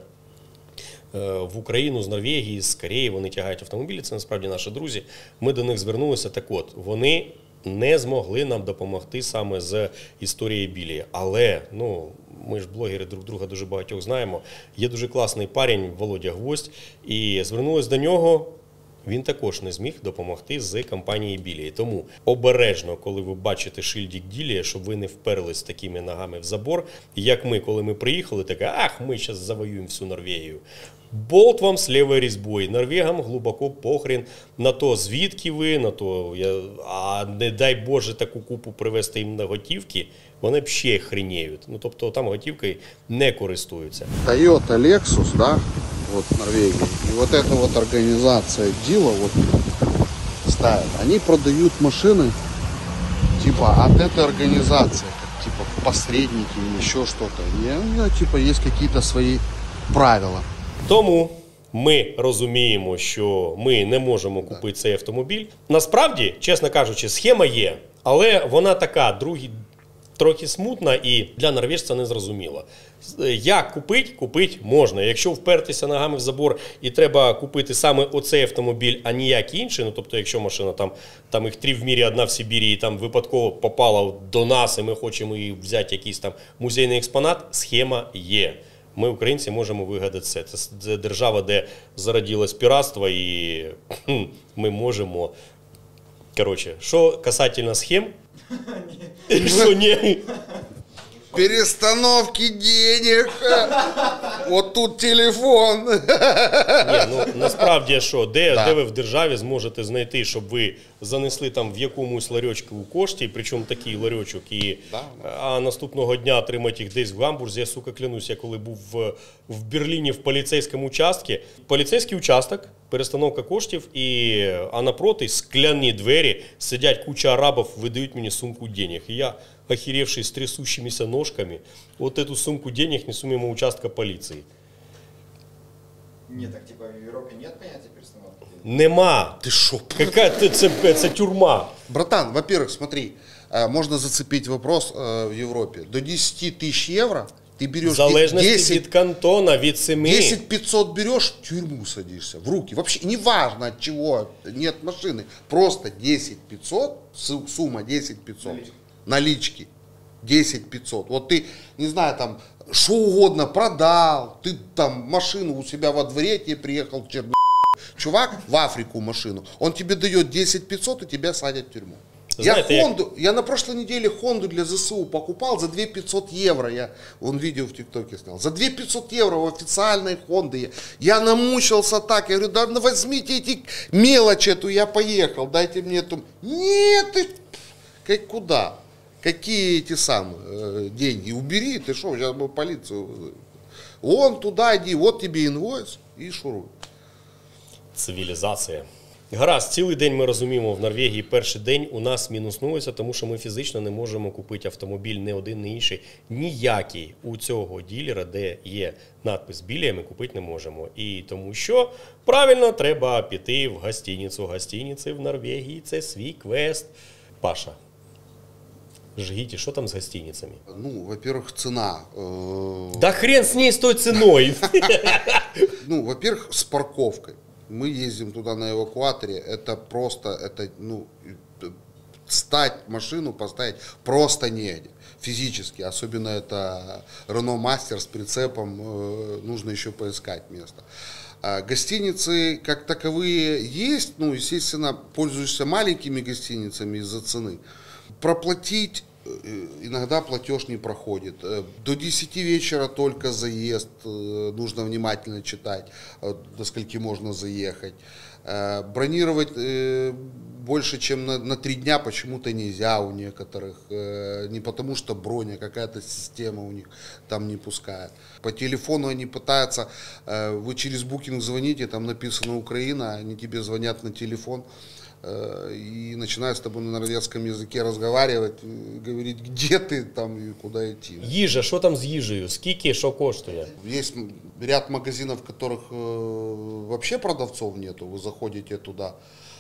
в Україну, з Норвегії, з Кореї, вони тягають автомобілі, це насправді наші друзі. Ми до них звернулися, так от, вони не змогли нам допомогти саме з історією Білії. Але, ну, ми ж блогери друг друга дуже багатьох знаємо, є дуже класний парень Володя Гвоздь, і звернулись до нього, він також не зміг допомогти з компанією Білії. Тому обережно, коли ви бачите шильдик Ділія, щоб ви не вперлись такими ногами в забор, як ми, коли ми приїхали, таке, ах, ми зараз завоюємо всю Норвегію. Болт вам з лівою різьбою. Норвегам глибоко похрін на то, звідки ви, на то, я, а не дай Боже таку купу привезти їм на готівки, вони б ще хреніють. Ну, тобто там готівкою не користуються. Toyota, Lexus, да, вот в Норвегии. И вот эта вот организация Дила вот ставит. Они продают машины типа от этой организации, как, типа посредники или еще что-то. И у нее типа есть какие-то свои правила. Тому ми розуміємо, що ми не можемо купити цей автомобіль. Насправді, чесно кажучи, схема є, але вона така, другі, трохи смутна і для норвежця не зрозуміла. Як купити? Купити можна. Якщо впертися ногами в забор і треба купити саме оцей автомобіль, а ніяк інший, ну тобто якщо машина там, там їх три в мірі, одна в Сибірі і там випадково попала до нас і ми хочемо її взяти якийсь там музейний експонат, схема є. Ми, українці, можемо вигадати це. Це держава, де зародилось піратство, і ми можемо... Коротше, що касательно схем? Що ні? Перестановки денег. Вот тут телефон. Ні, ну насправді що, де, Да. де ви в державі зможете знайти, щоб ви занесли там в якомусь ларьочку кошти, причому такий ларьочок, і, Да. а наступного дня отримати їх десь в Гамбурзі. Я, сука, клянусь, я коли був в, в Берліні в поліцейському участку, поліцейський участок, перестановка коштів, і, а напроти скляні двері, сидять куча арабів, видають мені сумку денег. І я, охеревший с трясущимися ножками, вот эту сумку денег несу мимо участка полиции. Нет, так типа в Европе нет понятия перестановки? Нема. Ты шо? Какая це, це, це тюрма. Братан, во-первых, смотри, э, можно зацепить вопрос э, в Европе. До десять тысяч евро ты В берешь залежності десять, від кантона, від семи. десять пятьсот берешь, в тюрьму садишься, в руки. Вообще неважно от чего нет машины. Просто десять пятьсот, су- сумма десять пятьсот. Налички. Налички. десять пятьсот. Вот ты, не знаю, там, что угодно продал, ты там машину у себя во дворе, тебе приехал черный чувак в Африку машину, он тебе дает десять пятьсот и тебя садят в тюрьму. Знаете, я я- Хонду, я на прошлой неделе Хонду для ЗСУ покупал за две пятьсот евро, я вон видео в ТикТоке снял, за две пятьсот евро в официальной Хонде, я, я намучился так, я говорю, да ну возьмите эти мелочи эту, я поехал, дайте мне эту, нет, ты, как куда? Какие эти самые э, деньги? Убери, ты что, сейчас бы полицию вызовем. Вон туда иди, вот тебе инвойс и шуруй. Цивілізація. Гаразд, цілий день ми розуміємо, в Норвегії перший день у нас мінуснулося, тому що ми фізично не можемо купити автомобіль не один, не інший. Ніякий у цього ділера, де є надпис «Білія», ми купити не можемо. І тому що, правильно, треба піти в гостиницю. Гостиниці в Норвегії – це свій квест. Паша, жгіті, що там з гостиницями? Ну, во-первых, цена. э, Да хрен с ней, с той ценой! Ну, во-первых, с парковкой. Мы ездим туда на эвакуаторе, это просто, это, ну, э, стать машину, поставить просто негде. Физически, особенно это Renault Master с прицепом, э, нужно еще поискать место. А гостиницы как таковые есть, ну, естественно, пользуешься маленькими гостиницами из-за цены. Проплатить иногда платеж не проходит. До десяти вечера только заезд, нужно внимательно читать, до скольки можно заехать. Бронировать больше, чем на, на три дня почему-то нельзя у некоторых. Не потому что броня, какая-то система у них там не пускает. По телефону они пытаются, вы через букинг звоните, там написано Украина, они тебе звонят на телефон и начинают с тобой на норвежском языке разговаривать, говорить, где ты там и куда идти. Їжа, що там з їжею? Скільки, що коштує? Есть ряд магазинов, в которых э, вообще продавцов нету. Вы заходите туда,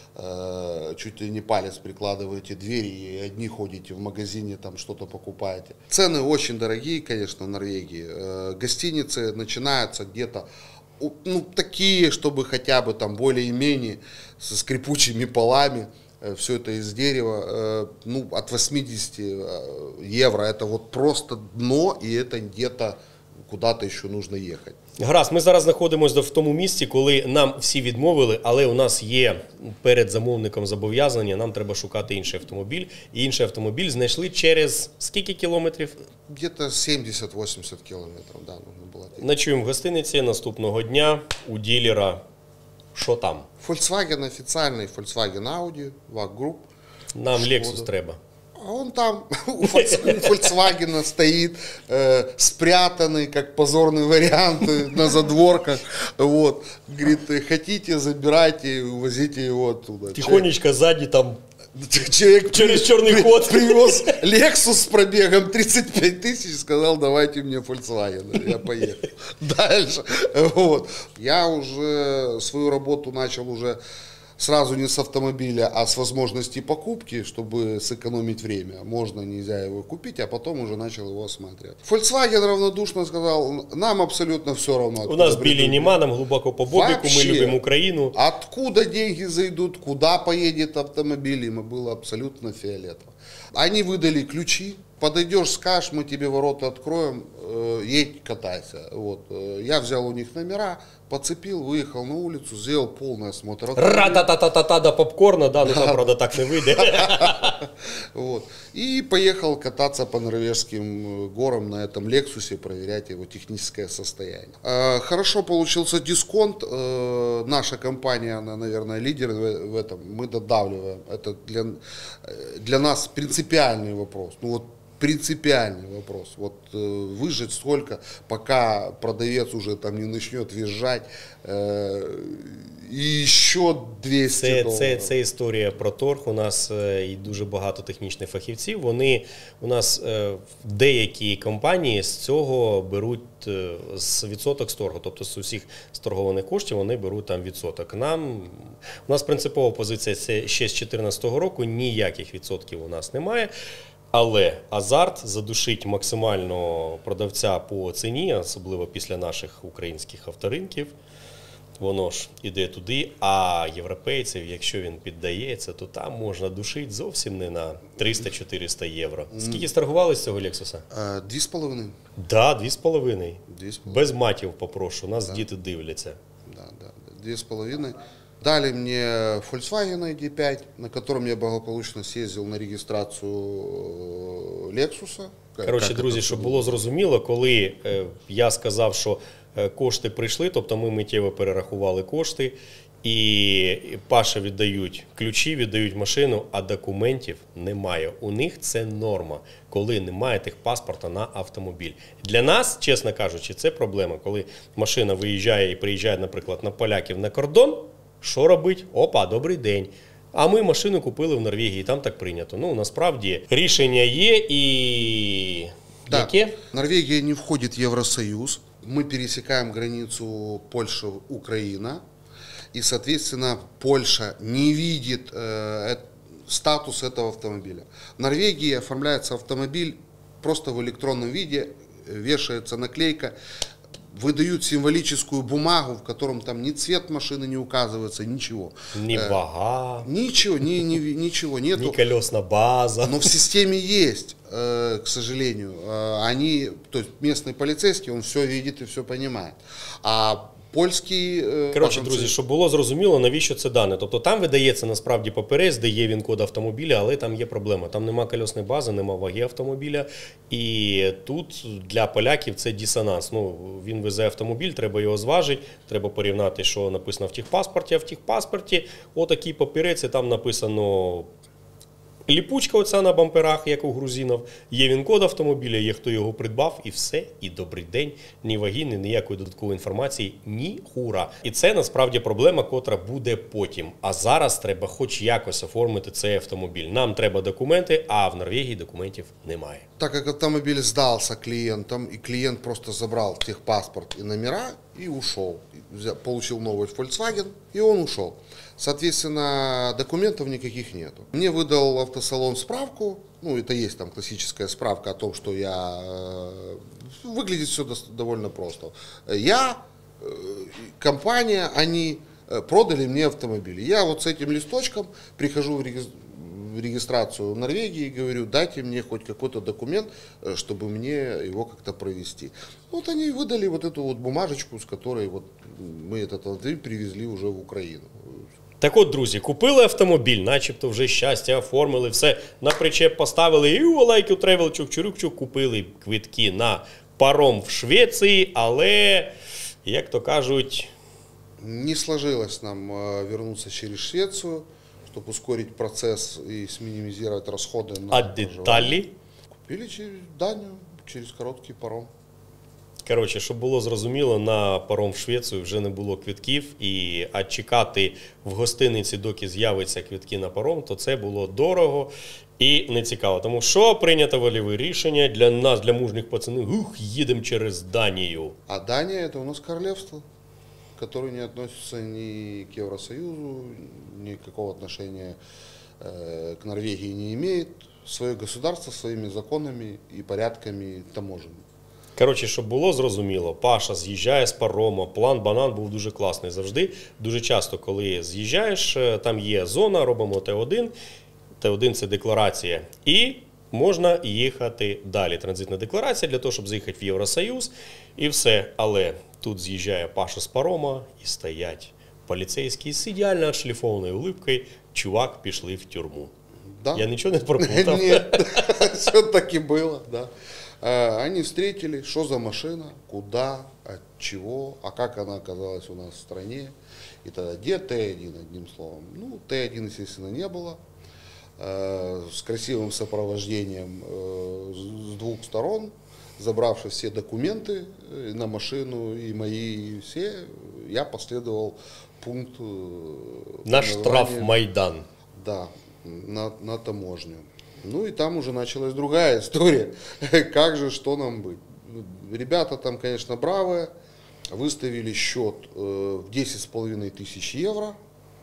э, чуть ли не палец прикладываете двери и одни ходите в магазине, там что-то покупаете. Цены очень дорогие, конечно, в Норвегии. Э, гостиницы начинаются где-то, ну, такие, чтобы хотя бы там более-менее со скрипучими полами, все это из дерева, ну, от восьмидесяти евро, это вот просто дно, и это где-то куда-то ще нужно їхати. Гаразд, ми зараз знаходимося в тому місці, коли нам всі відмовили, але у нас є перед замовником зобов'язання, нам треба шукати інший автомобіль. І інший автомобіль знайшли через скільки кілометрів? Где-то сімдесят-вісімдесят кілометрів, да, нужно було. Ночуємо в гостиниці, наступного дня у дилера. Що там? Volkswagen официальный, Volkswagen Audi, вак Group. Нам Шкода. Lexus треба. А он там у Volkswagen стоит, э, спрятанный, как позорный вариант на задворках. Вот. Говорит, хотите, забирайте, увозите его оттуда. Тихонечко сзади там Человек через при, черный при, ход привез Lexus с пробегом тридцать пять тысяч, сказал, давайте мне Volkswagen. Я поехал дальше. Вот. Я уже свою работу начал уже сразу не с автомобиля, а с возможности покупки, чтобы сэкономить время. Можно, нельзя его купить, а потом уже начал его осматривать. Volkswagen равнодушно сказал, нам абсолютно все равно. У нас Білі нема, нам глибоко по бобіку, ми любимо Україну. Откуда деньги зайдут, куда поедет автомобиль, им было абсолютно фиолетово. Они выдали ключи. Подойдешь, скажешь, мы тебе ворота откроем, едь, катайся. Вот. Я взял у них номера, поцепил, выехал на улицу, сделал полный осмотр. Ра-та-та-та-та-та до попкорна, да, ну там, правда, так не вийде. Вот. И поехал кататься по норвежским горам на этом Лексусе, проверять его техническое состояние. Хорошо получился дисконт. Наша компания, она, наверное, лидер в этом. Мы додавливаем. Это для, для нас принципиальный вопрос. Ну вот принципиальный вопрос. Вот э, выжить столько, пока продавец уже там не начнет визжать. Э, і ще двісті це, доларів. Це, це історія про торг. У нас е, і дуже багато технічних фахівців. Вони у нас е, деякі компанії з цього беруть е, з відсоток з торгу. Тобто з усіх сторгованих коштів вони беруть там відсоток. Нам, у нас принципова позиція це ще з дві тисячі чотирнадцятого року, ніяких відсотків у нас немає. Але азарт задушить максимально продавця по ціні, особливо після наших українських авторинків. Воно ж іде туди, а європейців, якщо він піддається, то там можна душити зовсім не на триста-чотириста євро. Скільки сторгували з цього Лексуса? Дві з половиною. Да, дві з половиною. Дві з половиною. Без матів попрошу, нас Да. діти дивляться. Да, да, две с половиной. Дали мне Volkswagen ай ди пять, на котором я благополучно съездил на регистрацию Lexus. Коротше, друзі, щоб було зрозуміло, коли е, я сказав, що е, кошти прийшли, тобто ми миттєво перерахували кошти, і Паша віддають ключі, віддають машину, а документів немає. У них це норма, коли немає техпаспорта на автомобіль. Для нас, чесно кажучи, це проблема, коли машина виїжджає і приїжджає, наприклад, на поляків на кордон. Що робить? Опа, добрий день. А ми машину купили в Норвегії, там так прийнято. Ну, насправді, рішення є і... Да. Яке? Норвегия не входит в Евросоюз. Мы пересекаем границу Польша-Украина. И, соответственно, Польша не видит э, статус этого автомобиля. В Норвегии оформляется автомобиль просто в электронном виде, вешается наклейка. Выдают символическую бумагу, в котором там ни цвет машины не указывается, ничего. Ни вага, Ничего, ни, ни, ничего нету. ни колесная база. Но в системе есть, э, к сожалению. Э, они, то есть местный полицейский, он все видит и все понимает. А польський е, Коротше, пашинці. друзі, щоб було зрозуміло, навіщо це дане. Тобто там видається насправді папірець, де є він-код автомобіля, але там є проблема. Там нема кольосної бази, нема ваги автомобіля. І тут для поляків це дисонанс. Ну, він везе автомобіль, треба його зважити, треба порівняти, що написано в техпаспорті, а в техпаспорті отакий папірець, і там написано ліпучка оця на бамперах, як у грузинів, є він-код автомобіля, є хто його придбав, і все, і добрий день, ні ваги, ні ніякої додаткової інформації, ні хура. І це насправді проблема, котра буде потім. А зараз треба хоч якось оформити цей автомобіль. Нам треба документи, а в Норвегії документів немає. Так как автомобиль сдался клиентам, и клиент просто забрал техпаспорт и номера и ушел. Взя- Получил новый Volkswagen, и он ушел. Соответственно, документов никаких нету. Мне выдал автосалон справку, ну это есть там классическая справка о том, что я... э, Выглядит все довольно просто. Я, э, компания, они э, продали мне автомобиль. Я вот с этим листочком прихожу в регис- в регистрацию в Норвегии и говорю, дайте мне хоть какой-то документ, э, чтобы мне его как-то провести. Вот они выдали вот эту вот бумажечку, с которой вот мы этот автомобиль привезли уже в Украину. Так от, друзі, купили автомобіль, начебто вже щастя, оформили, все, на причеп поставили, і у лайків тревел, чук-чурук-чук, купили квитки на паром в Швеції, але, як то кажуть, Не сложилось нам э, вернуться через Швецию, чтобы ускорить процесс и сминимизировать расходы на а проживание. деталі? Купили через Данию, через короткий паром. Коротше, щоб було зрозуміло, на паром в Швецію вже не було квитків, і а чекати в гостиниці, доки з'явиться квитки на паром, то це було дорого і нецікаво. Тому що прийнято вольове рішення для нас, для мужніх пацанів, ух, їдемо через Данію. А Дания это у нас королевство, которое не относится ни к Евросоюзу, никакого отношения э, к Норвегии не имеет. Свое государство своими законами и порядками таможен. Коротше, щоб було зрозуміло, Паша з'їжджає з парома, план банан був дуже класний завжди. Дуже часто, коли з'їжджаєш, там є зона, робимо Т один. Т один – це декларація. І можна їхати далі. Транзитна декларація для того, щоб заїхати в Євросоюз і все. Але тут з'їжджає Паша з парома і стоять поліцейські з ідеально відшліфованою улыбкою. Чувак, пішли в тюрму. Да? Я нічого не пропутав. Нет, все-таки было, да. Э, Они встретили, что за машина, куда, от чего, а как она оказалась у нас в стране. И тогда где Т один, одним словом. Ну, Т один, естественно, не было. Э, С красивым сопровождением э, с двух сторон, забравши все документы э, на машину и мои, и все, я последовал пункт э, Наш названия- штраф Майдан. Да, на, на таможню. Ну и там уже началась другая история. Как же, что нам быть? Ребята там, конечно, бравые. Выставили счет э, в десять с половиной тысяч евро.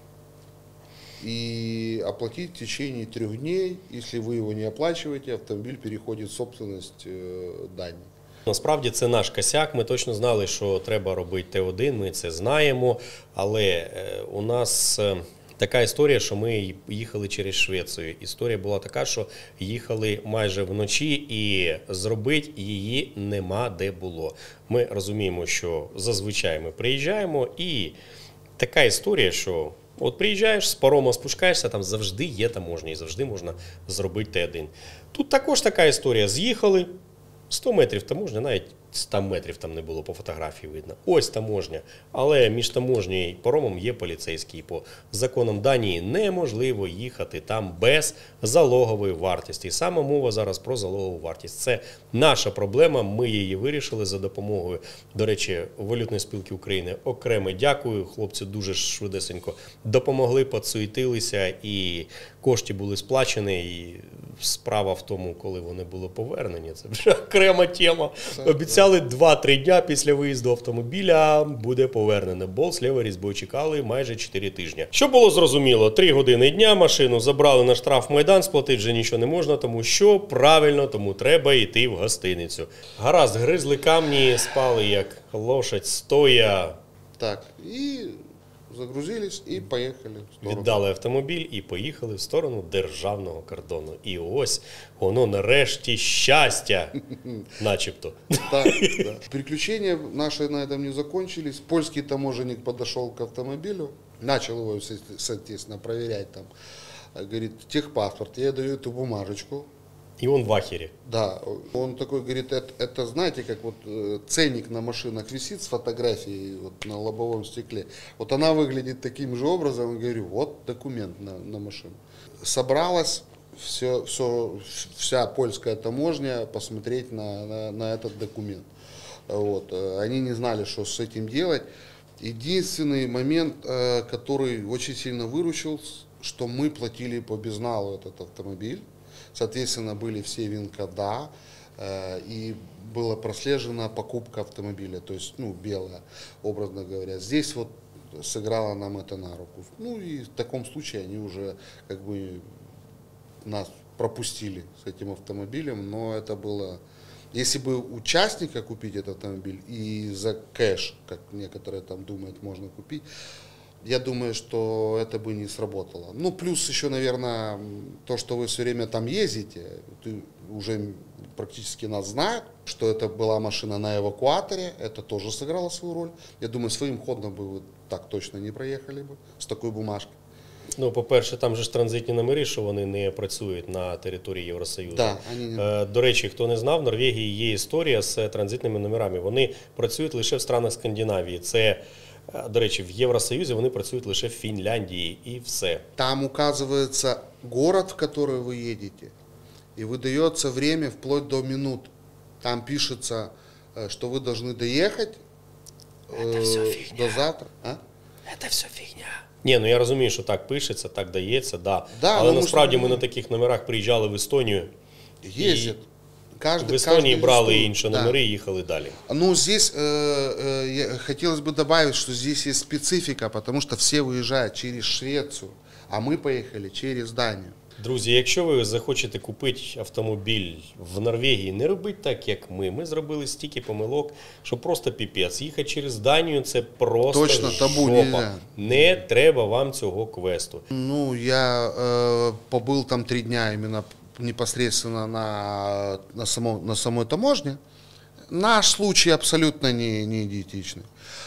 И оплатить в течение трех дней. Если вы его не оплачиваете, автомобиль переходит в собственность э, Дании. Насправді це наш косяк, ми точно знали, що треба робити Т один, ми це знаємо, але е, у нас е, така історія, що ми їхали через Швецію. Історія була така, що їхали майже вночі і зробити її нема де було. Ми розуміємо, що зазвичай ми приїжджаємо і така історія, що от приїжджаєш, з парома спускаєшся, там завжди є таможня і завжди можна зробити Т один. Тут також така історія, з'їхали, сто метрів таможня, навіть сто метрів там не було, по фотографії видно. Ось таможня. Але між таможнею і паромом є поліцейський. По законам Данії неможливо їхати там без залогової вартості. І саме мова зараз про залогову вартість. Це наша проблема, ми її вирішили за допомогою, до речі, Валютної спілки України. Окремо дякую, хлопці дуже швидесенько допомогли, підсуетилися і кошти були сплачені. І справа в тому, коли вони були повернені, це вже окрема тема. Обіцяли два-три дня після виїзду автомобіля буде повернене. Болт лівої різьбою чекали майже чотири тижні. Що було зрозуміло, три години дня машину забрали на штраф Майдан, сплатити вже нічого не можна, тому що правильно, тому треба йти в гостиницю. Гаразд, гризли камні, спали як лошадь стоя. Так, и загрузились и поехали в сторону. Віддали автомобіль і поїхали в сторону державного кордону. І ось воно нарешті щастя, начебто. Да, да. Приключения наши на этом не закончились. Польский таможенник подошел к автомобилю, начал его, соответственно, проверять там. Говорит, техпаспорт, я даю эту бумажечку. І он в ахері. Да, он такой говорит, это, это знаете, как вот э, ценник на машинах висит с фотографией вот, на лобовом стекле. Вот она выглядит таким же образом. Я говорю, вот документ на, на машину. Собралась все, все, вся польская таможня посмотреть на, на, на этот документ. Вот. Они не знали, что с этим делать. Единственный момент, э, который очень сильно выручил, что мы платили по безналу этот автомобиль. Соответственно, были все ВИН-кода, э, и была прослежена покупка автомобиля, то есть, ну, белая, образно говоря. Здесь вот сыграло нам это на руку. Ну, и в таком случае они уже, как бы, нас пропустили с этим автомобилем, но это было... Если бы участника купить этот автомобиль и за кэш, как некоторые там думают, можно купить, я думаю, что это бы не сработало. Ну, плюс еще, наверное, то, что вы все время там ездите, ты уже практически нас знают, что это была машина на эвакуаторе, это тоже сыграло свою роль. Я думаю, своим ходом бы вы так точно не проехали бы с такой бумажкой. Ну, по-перше, там же ж транзитні номери, що вони не працюють на території Євросоюзу. Да, вони не... До речі, хто не знав, в Норвегії є історія з транзитними номерами. Вони працюють лише в странах Скандинавії. Це, до речі, в Євросоюзі вони працюють лише в Фінляндії і все. Там указывается город, в который вы едете, и выдается время вплоть до минут. Там пишется, что вы должны доехать э, до завтра. А? Це все фігня. Ні, ну я розумію, що так пишеться, так дається, да. Да, але ну, насправді ми... ми на таких номерах приїжджали в Естонію. Ездят. Каждый, в Естонії каждый брали листок. інші Да. номери і їхали далі. Ну, здесь э, э, хотелось бы добавить, что здесь есть специфика, потому что все выезжают через Швецию, а мы поехали через Данию. Друзі, якщо ви захочете купити автомобіль в Норвегії, не робіть так, як ми. Ми зробили стільки помилок, що просто піпець. Їхати через Данію – це просто Точно, табу жопа. нельзя. Не треба вам цього квесту. Ну, я э, побыл там три дня именно непосредственно на, на, само, на самой таможне. Наш случай абсолютно не, не идентичный.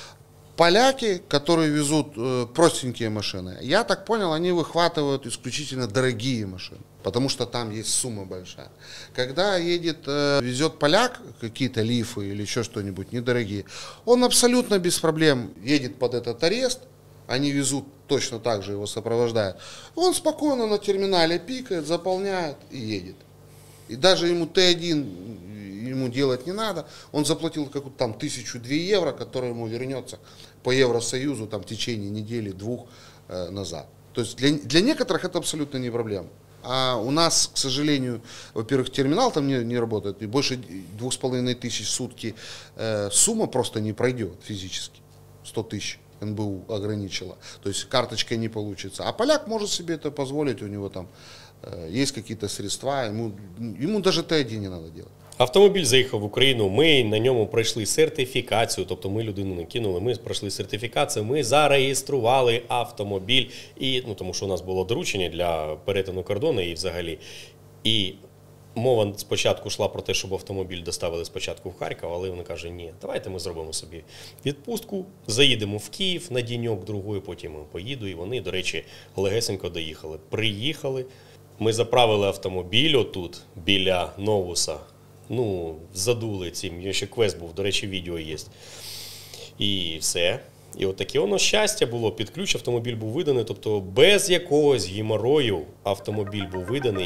Поляки, которые везут э, простенькие машины, я так понял, они выхватывают исключительно дорогие машины, потому что там есть сумма большая. Когда едет, э, везет поляк какие-то лифы или еще что-нибудь недорогие, он абсолютно без проблем едет под этот арест, они везут точно так же, его сопровождают. Он спокойно на терминале пикает, заполняет и едет. И даже ему Т один ему делать не надо. Он заплатил какую-то там тысячу-две евро, которые ему вернется по Евросоюзу там, в течение недели-двух э, назад. То есть для, для некоторых это абсолютно не проблема. А у нас, к сожалению, во-первых, терминал там не, не работает, и больше двух с половиной тысяч в сутки э, сумма просто не пройдет физически. сто тысяч эн бэ у ограничила. То есть карточкой не получится. А поляк может себе это позволить, у него там э, есть какие-то средства, ему, ему даже Т один не надо делать. Автомобіль заїхав в Україну, ми на ньому пройшли сертифікацію, тобто ми людину не кинули, ми пройшли сертифікацію, ми зареєстрували автомобіль, і, ну, тому що у нас було доручення для перетину кордону і взагалі. І мова спочатку йшла про те, щоб автомобіль доставили спочатку в Харків, але вони кажуть, ні, давайте ми зробимо собі відпустку, заїдемо в Київ на діньок другий, потім я поїду, і вони, до речі, легесенько доїхали. Приїхали, ми заправили автомобіль отут, біля Новуса. Ну, задули цим, ще квест був, до речі, відео є. І все. І от таке воно щастя було, під ключ автомобіль був виданий, тобто без якогось геморою автомобіль був виданий.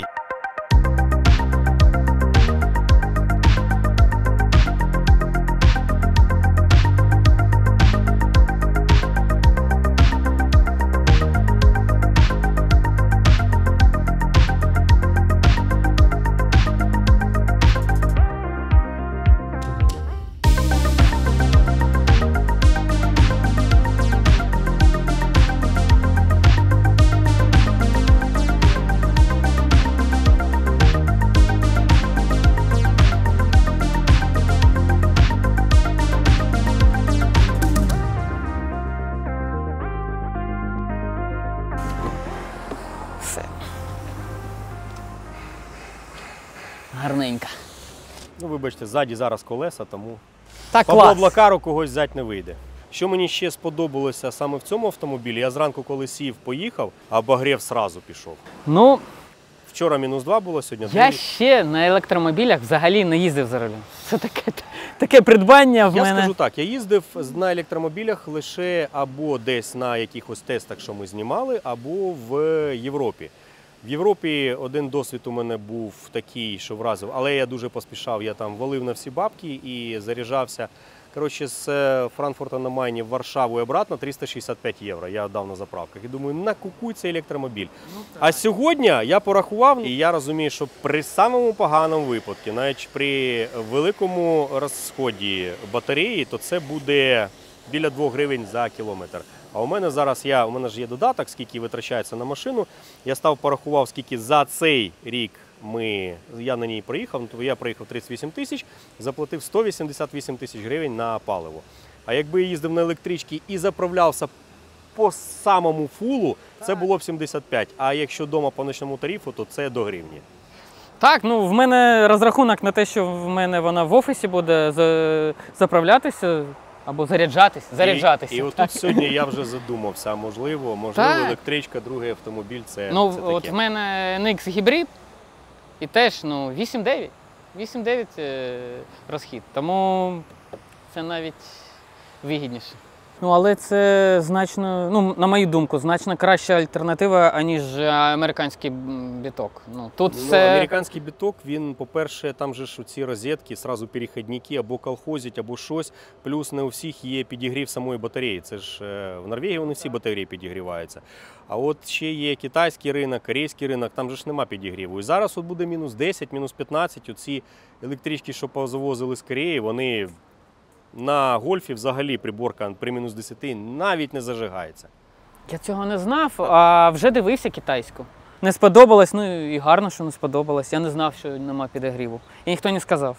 Гарненька. Ну, вибачте, ззаді зараз колеса, тому Так, по клас. Блакару когось взяти не вийде. Що мені ще сподобалося саме в цьому автомобілі, я зранку, коли сів, поїхав, а обогрів сразу пішов. Ну, Вчора мінус два було, сьогодні я дев'ять. ще на електромобілях взагалі не їздив за рулем. Це таке, таке придбання в Я мене. скажу так, я їздив на електромобілях лише або десь на якихось тестах, що ми знімали, або в Європі. В Європі один досвід у мене був такий, що вразив, але я дуже поспішав, я там валив на всі бабки і заряджався. Коротше, з Франкфурта на Майні в Варшаву і обратно триста шістдесят п'ять євро я дав на заправках. І думаю, на кукуй цей електромобіль. А сьогодні я порахував, і я розумію, що при самому поганому випадку, навіть при великому розході батареї, то це буде біля двох гривень за кілометр. А у мене зараз я, у мене ж є додаток, скільки витрачається на машину. Я став порахував, скільки за цей рік ми, я на ній проїхав, то я проїхав тридцять вісім тисяч, заплатив сто вісімдесят вісім тисяч гривень на паливо. А якби я їздив на електричці і заправлявся по самому фулу, це було б сімдесят п'ять. А якщо вдома по ночному тарифу, то це до гривні. Так, ну в мене розрахунок на те, що в мене вона в офісі буде за- заправлятися або заряджатись. заряджатися. І, і отут сьогодні я вже задумався, а можливо, можливо, Так. електричка, другий автомобіль, це, Ну, це от таке. в мене ен ікс гібрид і теж ну, вісім дев'ять. вісім дев'ять е, розхід. Тому це навіть вигідніше. Ну, але це значно, ну, на мою думку, значно краща альтернатива, аніж американський м, біток. Ну, тут Ну, все... американський біток, він, по-перше, там же ж ці розетки, сразу перехідники, або колхозять, або щось. Плюс не у всіх є підігрів самої батареї. Це ж е, в Норвегії вони всі батареї підігріваються. А от ще є китайський ринок, корейський ринок, там же ж нема підігріву. І зараз от буде мінус десять, мінус п'ятнадцять. Оці електрички, що позавозили з Кореї, вони на гольфі взагалі приборка при мінус десяти навіть не зажигається. Я цього не знав, а вже дивився китайську. Не сподобалось, ну і гарно, що не сподобалось. Я не знав, що нема підігріву. І ніхто не сказав.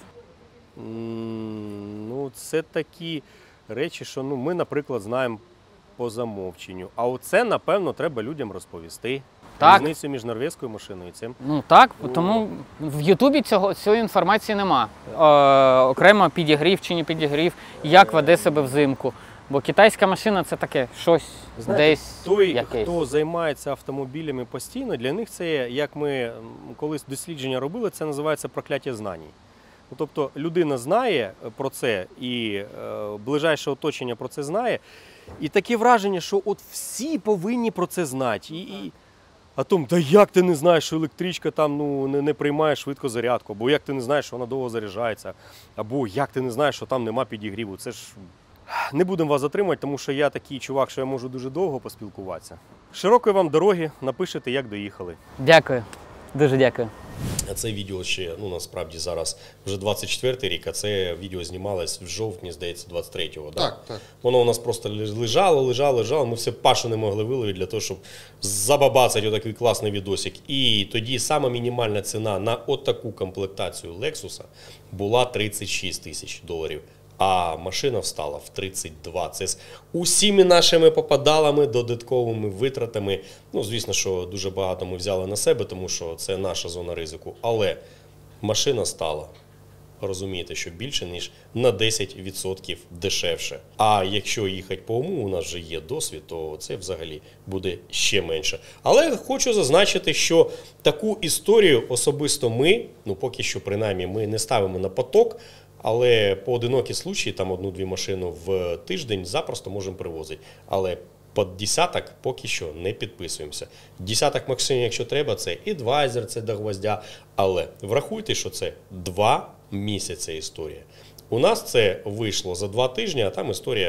М, Ну, це такі речі, що ну, ми, наприклад, знаємо по замовченню. А оце, напевно, треба людям розповісти. Так. Різницю між норвезькою машиною і цим. Ну так, тому в Ютубі цього, цієї інформації нема. Е, окремо підігрів чи не підігрів, як веде себе взимку. Бо китайська машина це таке щось Знаєте, десь той, якесь. хто займається автомобілями постійно, для них це, як ми м, колись дослідження робили, це називається прокляття знань. Ну, тобто людина знає про це і е, ближайше оточення про це знає. І таке враження, що от всі повинні про це знати. І, і... А том, да як ти не знаєш, що електричка там ну, не, не приймає швидко зарядку, або як ти не знаєш, що вона довго заряджається, або як ти не знаєш, що там нема підігріву. Це ж не будемо вас затримувати, тому що я такий чувак, що я можу дуже довго поспілкуватися. Широкої вам дороги, напишете, як доїхали. Дякую. Дуже дякую. Це відео ще, ну насправді зараз вже двадцять четвертий рік, а це відео знімалось в жовтні, здається, двадцять третього. Да? Так, так. Воно у нас просто лежало, лежало, лежало, ми все Пашу не могли виловити для того, щоб забабацати отакий класний відосик. І тоді сама мінімальна ціна на отаку комплектацію Lexus була тридцять шість тисяч доларів. А машина встала в тридцять два. Це з усіми нашими попадалами, додатковими витратами. Ну, звісно, що дуже багато ми взяли на себе, тому що це наша зона ризику. Але машина стала, розумієте, що більше, ніж на десять відсотків дешевше. А якщо їхати по уму, у нас вже є досвід, то це взагалі буде ще менше. Але хочу зазначити, що таку історію особисто ми, ну поки що принаймні ми не ставимо на поток, але поодинокі случаї, там одну-дві машини в тиждень запросто можемо привозити. Але під десяток поки що не підписуємося. Десяток машин, якщо треба, це адвайзер, це до гвоздя. Але врахуйте, що це два місяці історія. У нас це вийшло за два тижні, а там історія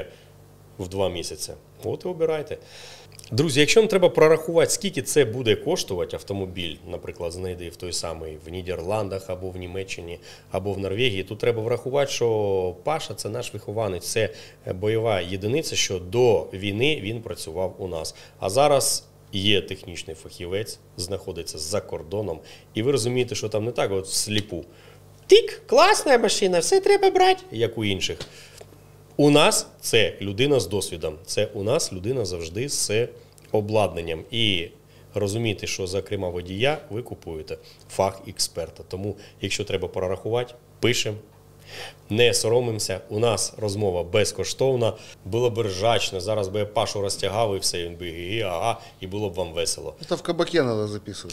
в два місяці. От і обирайте. Друзі, якщо вам треба прорахувати, скільки це буде коштувати автомобіль, наприклад, знайди в той самий в Нідерландах, або в Німеччині, або в Норвегії, тут треба врахувати, що Паша – це наш вихованець, це бойова єдиниця, що до війни він працював у нас. А зараз є технічний фахівець, знаходиться за кордоном, і ви розумієте, що там не так от всліпу. Тик, класна машина, все треба брати, як у інших. У нас це людина з досвідом, це у нас людина завжди з обладнанням. І розумійте, що за керма водія ви купуєте фах експерта. Тому, якщо треба прорахувати, пишемо. Не соромимося, у нас розмова безкоштовна. Було б ржачно, зараз би я Пашу розтягав і все, він би гі ага, і було б вам весело. Это в кабаке надо записывать.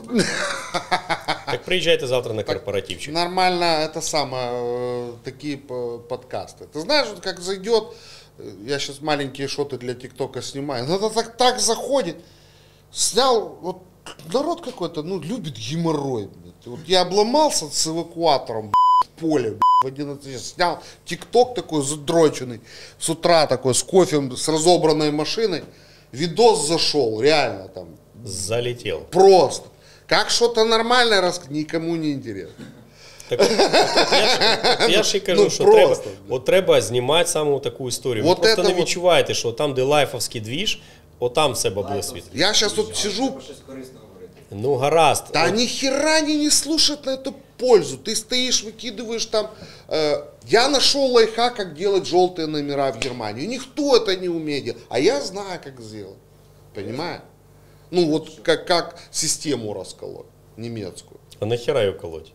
Так приїжджайте завтра на корпоративчик. Нормально, это самое, э, такие п- подкасты. Ты знаешь, вот как зайдет, э, я сейчас маленькие шоты для ТикТока снимаю, но это так, так заходит. Снял, вот народ какой-то, ну, любит геморрой. блядь. Вот я обломался с эвакуатором, блядь, в поле, блядь, в одиннадцать часов. Снял ТикТок такой задроченный, с утра такой, с кофе, с разобранной машиной. Видос зашел, реально там, Залетів. просто. Как что-то нормальное, рас... никому не интересно. Так, от, от, я, ж- от я ж і кажу, Ну, що просто, треба, от треба знімати саме таку історію. Вот Ви просто это не вот- відчуваєте, що там, де лайфовський двіж, отам все бабло світить. Я сейчас тут сижу, Про щось корисне говорити. Ну гаразд. да От ни хера они не слушают на эту пользу. Ты стоишь, выкидываешь там. э, я нашел лайфхак, как делать желтые номера в Германии. Никто это не умеет делать. А я знаю, как сделать. Понимаешь? Ну вот как, как систему расколоть немецкую. А нахера її колоть?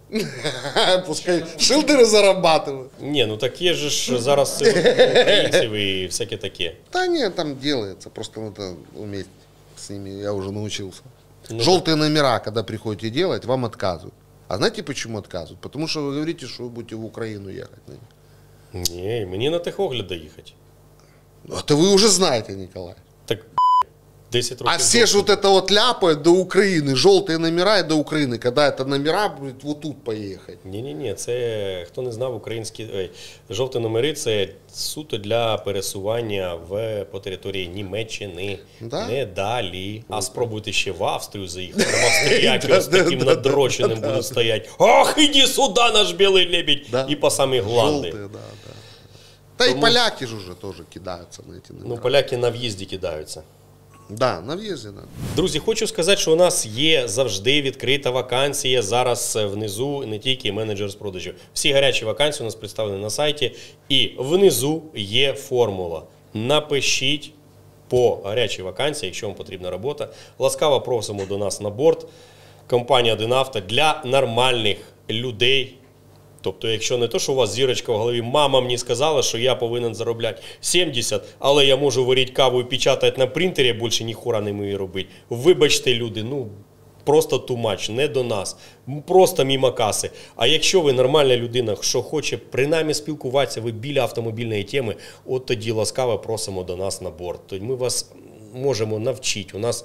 Пускай шилдеры зарабатывают. Ні, ну так є же ж зараз сили українців і всяке таке. Да нет, там делается. Просто надо уметь с ними. Я уже научился. Ну, Желтые номера, когда приходите делать, вам отказывают. А знаете, почему отказывают? Потому что вы говорите, что вы будете в Украину ехать. на них. Ні, мені на техогляд доїхати. Это вы уже знаете, Николай. Так десять років. А все же досвіду. вот это вот ляпают до Украины, желтые номера и до Украины, когда это номера будет вот тут поехать. Ні-ні-ні, це, хто не знав, українські ой, жовті номери – це суто для пересування в, по території Німеччини, Да? не далі. А спробуйте ще в Австрію заїхати, там австріяки з таким надроченим будуть стояти. Ах, іди сюди, наш білий лебідь! Да. І по самі гланди. Желтые, да, да. Да и Тому- поляки же уже тоже кидаются на эти номера. Ну, поляки на в'їзді кидаються. Да, на въезде, да. Друзі, хочу сказати, що у нас є завжди відкрита вакансія. Зараз внизу не тільки менеджер з продажів. Всі гарячі вакансії у нас представлені на сайті. І внизу є формула. Напишіть по гарячій вакансії, якщо вам потрібна робота. Ласкаво просимо до нас на борт. Компанія один авто для нормальних людей. Тобто, якщо не то, що у вас зірочка в голові, мама мені сказала, що я повинен заробляти сімдесят, але я можу варити каву і печатати на принтері, я більше ніхура не вмію робити. Вибачте, люди, ну просто too much, не до нас, просто мімо каси. А якщо ви нормальна людина, що хоче принаймні спілкуватися, ви біля автомобільної теми, от тоді ласкаво просимо до нас на борт. Тоді ми вас можемо навчити. У нас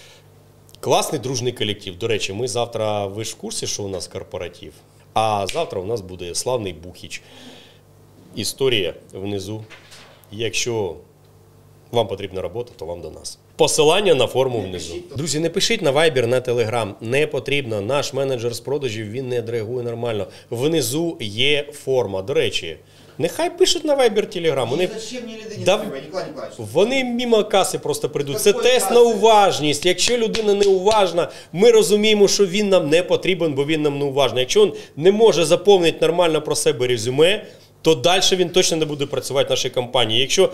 класний дружний колектив. До речі, ми завтра, ви ж в курсі, що у нас корпоратив? А завтра у нас буде славний Бухіч. Історія внизу. Якщо вам потрібна робота, то вам до нас. Посилання на форму внизу. Друзі, не пишіть на Viber, на Telegram. Не потрібно. Наш менеджер з продажів, він не реагує нормально. Внизу є форма. До речі, нехай пишуть на Viber, Telegram. Вони... Зачем мне лиды не Да- треба, Николай Николаевич? Вони мимо каси просто прийдуть. Це Какої тест на каси? уважність. Якщо людина неуважна, ми розуміємо, що він нам не потрібен, бо він нам неуважний. Якщо він не може заповнити нормально про себе резюме, то далі він точно не буде працювати в нашій компанії. Якщо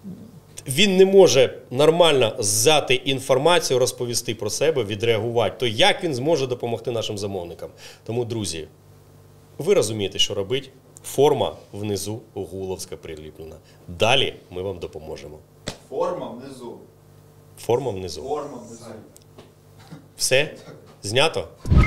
він не може нормально взяти інформацію, розповісти про себе, відреагувати, то як він зможе допомогти нашим замовникам? Тому, друзі, ви розумієте, що робити. Форма внизу гуловська приліплена. Далі ми вам допоможемо. Форма внизу. Форма внизу. Форма внизу. Все? Знято?